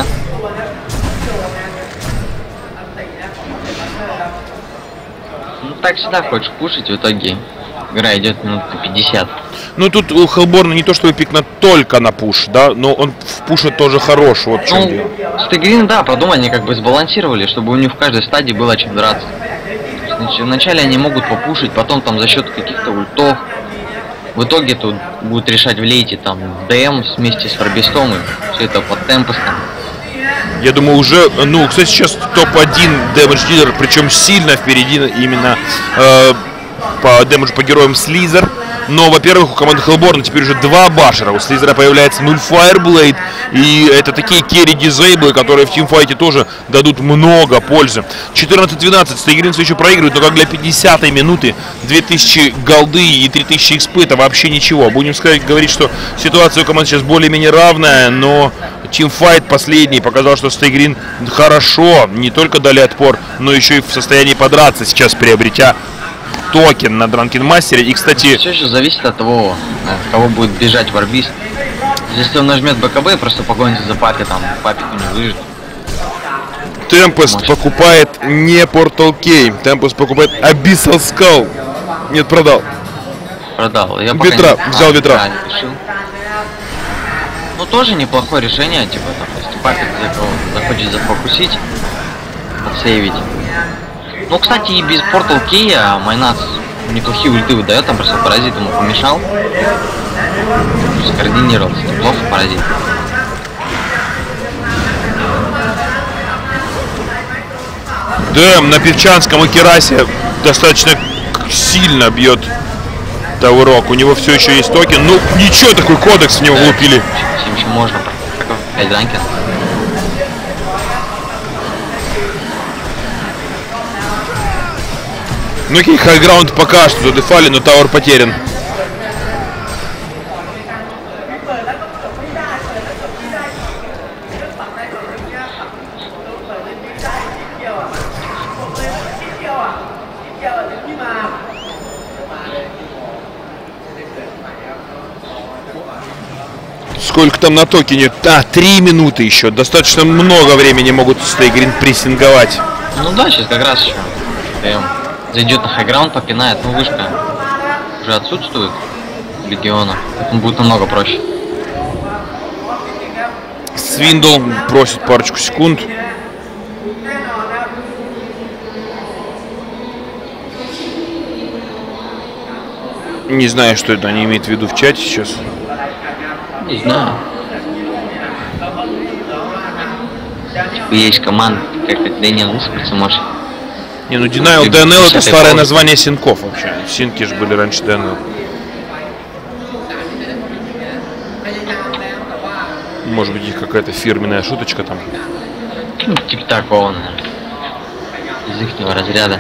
Ну так всегда хочешь пушить, в итоге игра идет минут на 50. Ну тут у Хеллборна не то чтобы пик только на пуш, да, но он в пуше тоже хорош, вот в чем дело. Стейгрин, да, продумали, они как бы сбалансировали, чтобы у них в каждой стадии было чем драться. Значит, вначале они могут попушить, потом там за счет каких-то ультов. В итоге тут будут решать в лейте там ДМ вместе с Варбистом, и все это под темпостом. Я думаю, уже, ну, кстати, сейчас топ-1 дэмэдж дилер, причем сильно впереди именно по дэмэджу по героям Слизер. Но, во-первых, у команды Хеллборна теперь уже 2 башера. У Слизера появляется 0 Fireblade. И это такие керри-дизейблы, которые в тимфайте тоже дадут много пользы. 14-12. Стейгрин все еще проигрывает, но как для 50-й минуты 2000 голды и 3000 XP это вообще ничего. Будем говорить, что ситуация у команд сейчас более-менее равная, но тимфайт последний показал, что Стейгрин хорошо не только дали отпор, но еще и в состоянии подраться сейчас, приобретя токен на Дранкенмастере. И, кстати, все еще зависит от того, кого будет бежать Варбист. Если он нажмет БКБ, просто погонится за папе, там папик не выжит. Темпест покупает не Portal Key, Темпест покупает Abyssal Skull. Нет, продал. Продал. Я ветра, взял ветра. Ну тоже неплохое решение, типа, там, если папик захочет зафокусить, подсейвить. Ну, кстати, и без Portal Key Майнас неплохие ульты выдает, там просто паразит ему помешал. Скоординировался неплохо, паразит. ДМ на Певчанском и Керасе достаточно сильно бьет Таурок. У него все еще есть токен. Ну, ничего, такой кодекс в него влупили. Еще можно. 5 ранкин. Ну, окей, хайграунд пока что задефали, но Тауэр потерян. Сколько там на токене? 3 минуты еще. Достаточно много времени могут Стейгрин прессинговать. Ну да, сейчас как раз еще. Зайдет на хайграунд, попинает, ну вышка уже отсутствует Легиона. Поэтому будет намного проще. Свиндл просит парочку секунд. Не знаю, что это они имеют в виду в чате сейчас. Не знаю. Типа есть команда, как-то Дэниел выспаться может. Не, ну Denial DNL это старое название синков вообще. Синки же были раньше DNL. Может быть, их какая-то фирменная шуточка там. Ну, типа такого, наверное. Из ихнего разряда.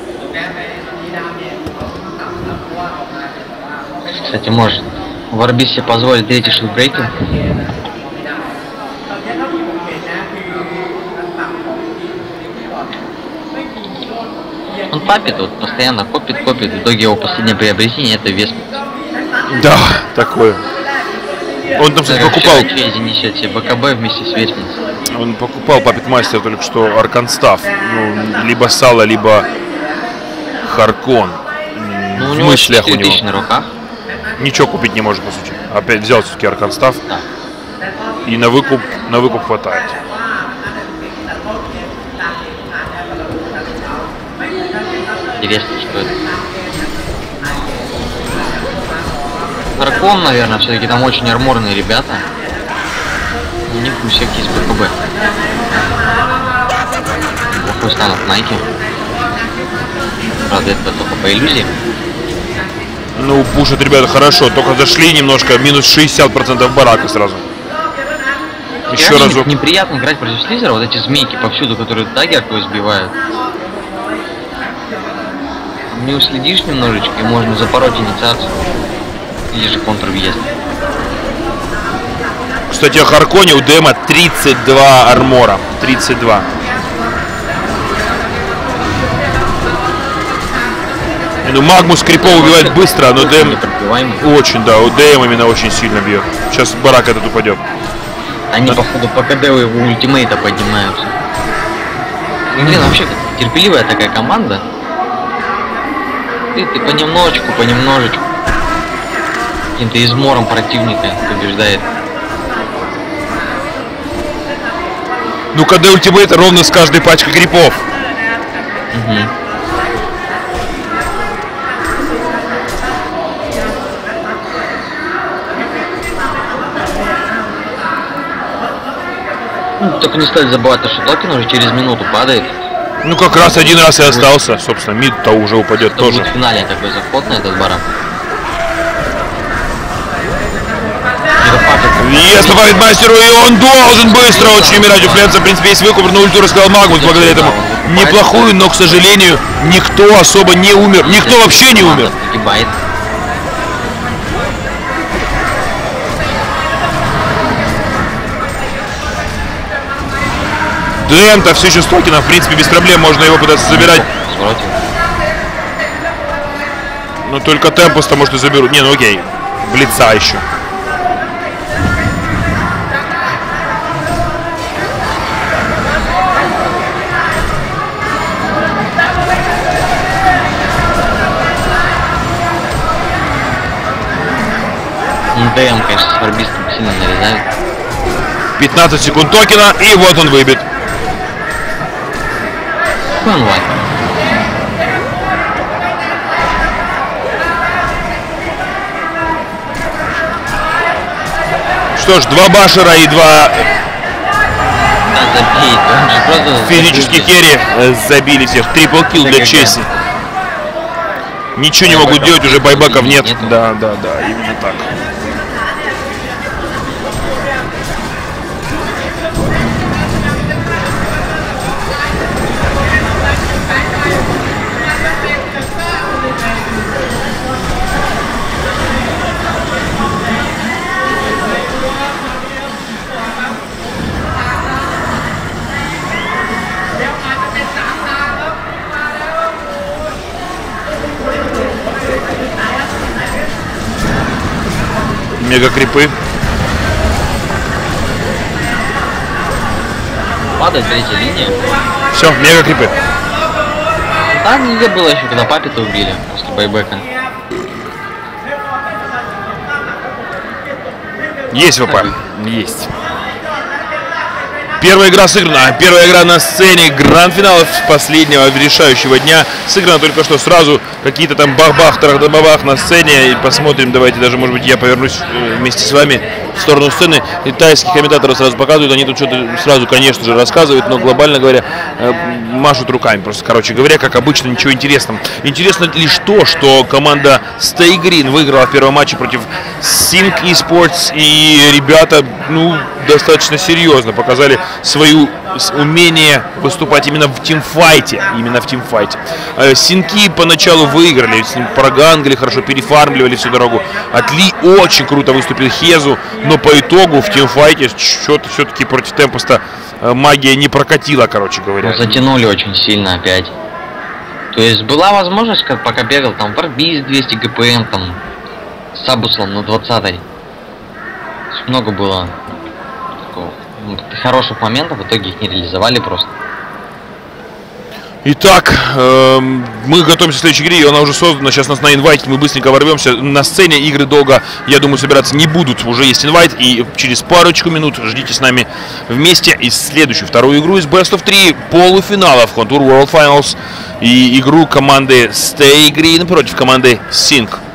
Кстати, может Варбис себе позволить третий шилдбрейкер. Он папит, вот постоянно копит. В итоге его последнее приобретение это Веспа. Да, такое. Он там, кстати, покупал. Чейзи несет себе БКБ вместе с Веспой. Он покупал Папит Мастер только что Арканстав. Ну, либо Сало, либо Харкон. Ну, у в него мыслях у 4000 него. на руках. Ничего купить не может, по сути. Опять взял все-таки Арканстав. Да. И на выкуп хватает. Интересно, что это. Харкон, наверное, все-таки там очень арморные ребята. У них у всех есть БКБ. Плохой стан от Найки. Правда, это только по иллюзии. Ну, пушат ребята хорошо. Только зашли немножко, минус 60% барака сразу. Еще разок. Неприятно играть против Слизера, вот эти змейки повсюду, которые даггер твой сбивают. Не уследишь немножечко, и можно запороть инициацию. Или же контрвъезд. Кстати, о Харконе у Дэма 32 армора. 32. Ну, Магмус крипов убивает быстро, но Дэм очень, да, у Дэм именно очень сильно бьет. Сейчас барак этот упадет. Они, походу, по КД у его ультимейта поднимаются. Блин, вообще терпеливая такая команда. Ты понемножечку, каким-то измором противника побеждает. Ну, КД ультимейта ровно с каждой пачкой крипов. Угу. Ну, только не стоит забывать, что токен уже через минуту падает. Ну, как раз один раз и остался. Собственно, мид-то уже упадет это тоже. Будет финальный такой заход на этот барак. Если память мастеру, и он должен быстро очень умирать. У Фленца, в принципе, есть выкуп, но ульту рассказал Магмус благодаря этому. Неплохую, но, к сожалению, никто особо не умер. Никто вообще не умер. Дэм-то все еще с токена, в принципе, без проблем можно его пытаться забирать. Но только Темпуста, может, и заберут. Не, ну окей. Блица еще. ДМ, конечно, с варбистом сильно нарезает. 15 секунд токена, и вот он выбит. Онлайн. Что ж, 2 башера и 2... Да, забить. Он же просто Физический керри забили всех. Трипл килл для Чеси. Ничего не могут делать, уже байбеков нет. Да, именно так. Мега крипы. Падает третья линия. Все, мега крипы. Да, нигде было еще, когда папе-то убили после байбека. Есть ВП. Есть. Первая игра сыграна. Первая игра на сцене гранд-финалов последнего решающего дня. Сыграно только что сразу. Какие-то там бах-бах, трах-бах на сцене. И посмотрим, давайте даже, может быть, я повернусь вместе с вами в сторону сцены. И тайские комментаторы сразу показывают. Они тут что-то сразу, конечно же, рассказывают. Но глобально говоря, машут руками. Просто, короче говоря, как обычно, ничего интересного. Интересно лишь то, что команда Stay Green выиграла в первом матче против Sync Esports. И ребята, ну, достаточно серьезно показали свое умение выступать именно в тимфайте. Синки поначалу выиграли, с ним прогангали, хорошо перефармливали всю дорогу. Атли очень круто выступил Хезу, но по итогу в тимфайте что-то все-таки против Темпеста магия не прокатила, короче говоря. Ну, затянули очень сильно опять. То есть была возможность, как пока бегал, там Варбиз 200 ГПМ, там с Абуслом на 20-й. Много было хороших моментов, в итоге их не реализовали просто. Итак, мы готовимся к следующей игре, и она уже создана. Сейчас нас на инвайт, мы быстренько ворвемся. На сцене игры долго, я думаю, собираться не будут. Уже есть инвайт, и через парочку минут ждите с нами вместе и следующую, вторую игру из Best of 3 полуфиналов Contour World Finals и игру команды Stay Green против команды Sync.